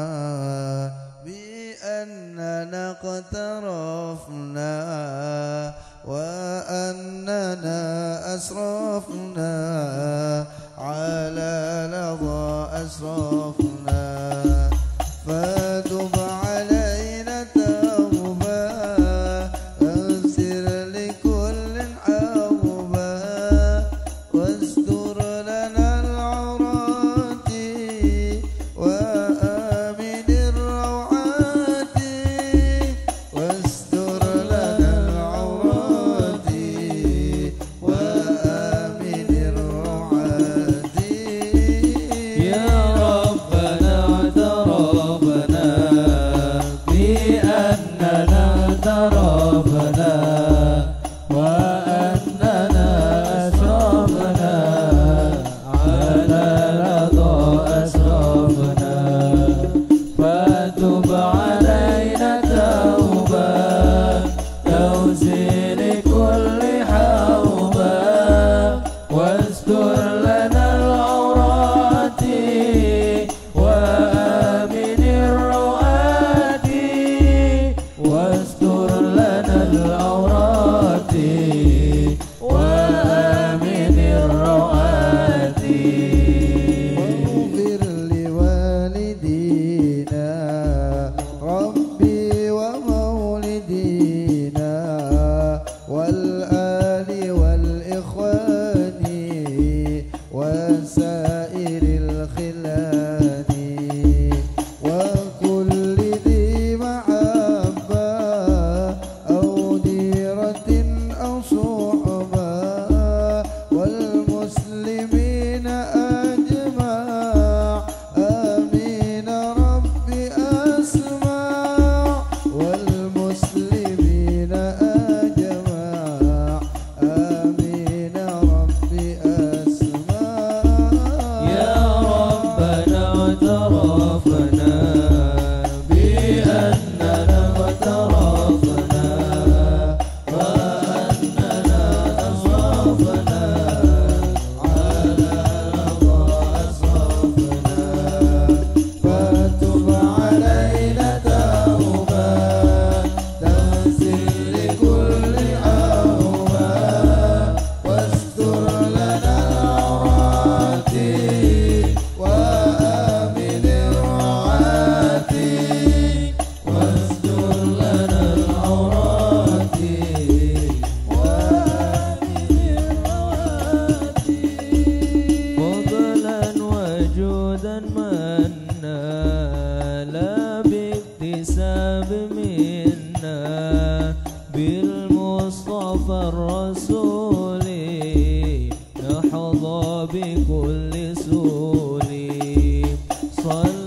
Speaker 4: بأننا اقترفنا وأننا أسرفنا على لظى أسرفنا فتب علينا توبة أغفر لكل عوبة واستر لنا العورات وآمن الروعات واستر لنا العورات وآمن الروعات يا ربنا اعترفنا بأننا اعترفنا وأننا أسرفنا على رضا أسرفنا فتب علينا توبة توزيل كل حوبة واستر لنا العورات وآمن الروآت واستر لنا العورات وآمن الروآت واغفر لوالدينا ربي ومولدينا والآل والإخوان وسائر الخلان وكل ذي محبة أو ديرة أو صحبة والمسلمين أجمع آمين ربي أسمع والمسلمين أجمع آمين ربي أسمع يا ربنا اعترفنا بأننا اغترفنا وأننا أسرفنا على رضا أسرفنا فتب علينا توبة تغسل لكل عوبة واستر لنا العورات
Speaker 2: صل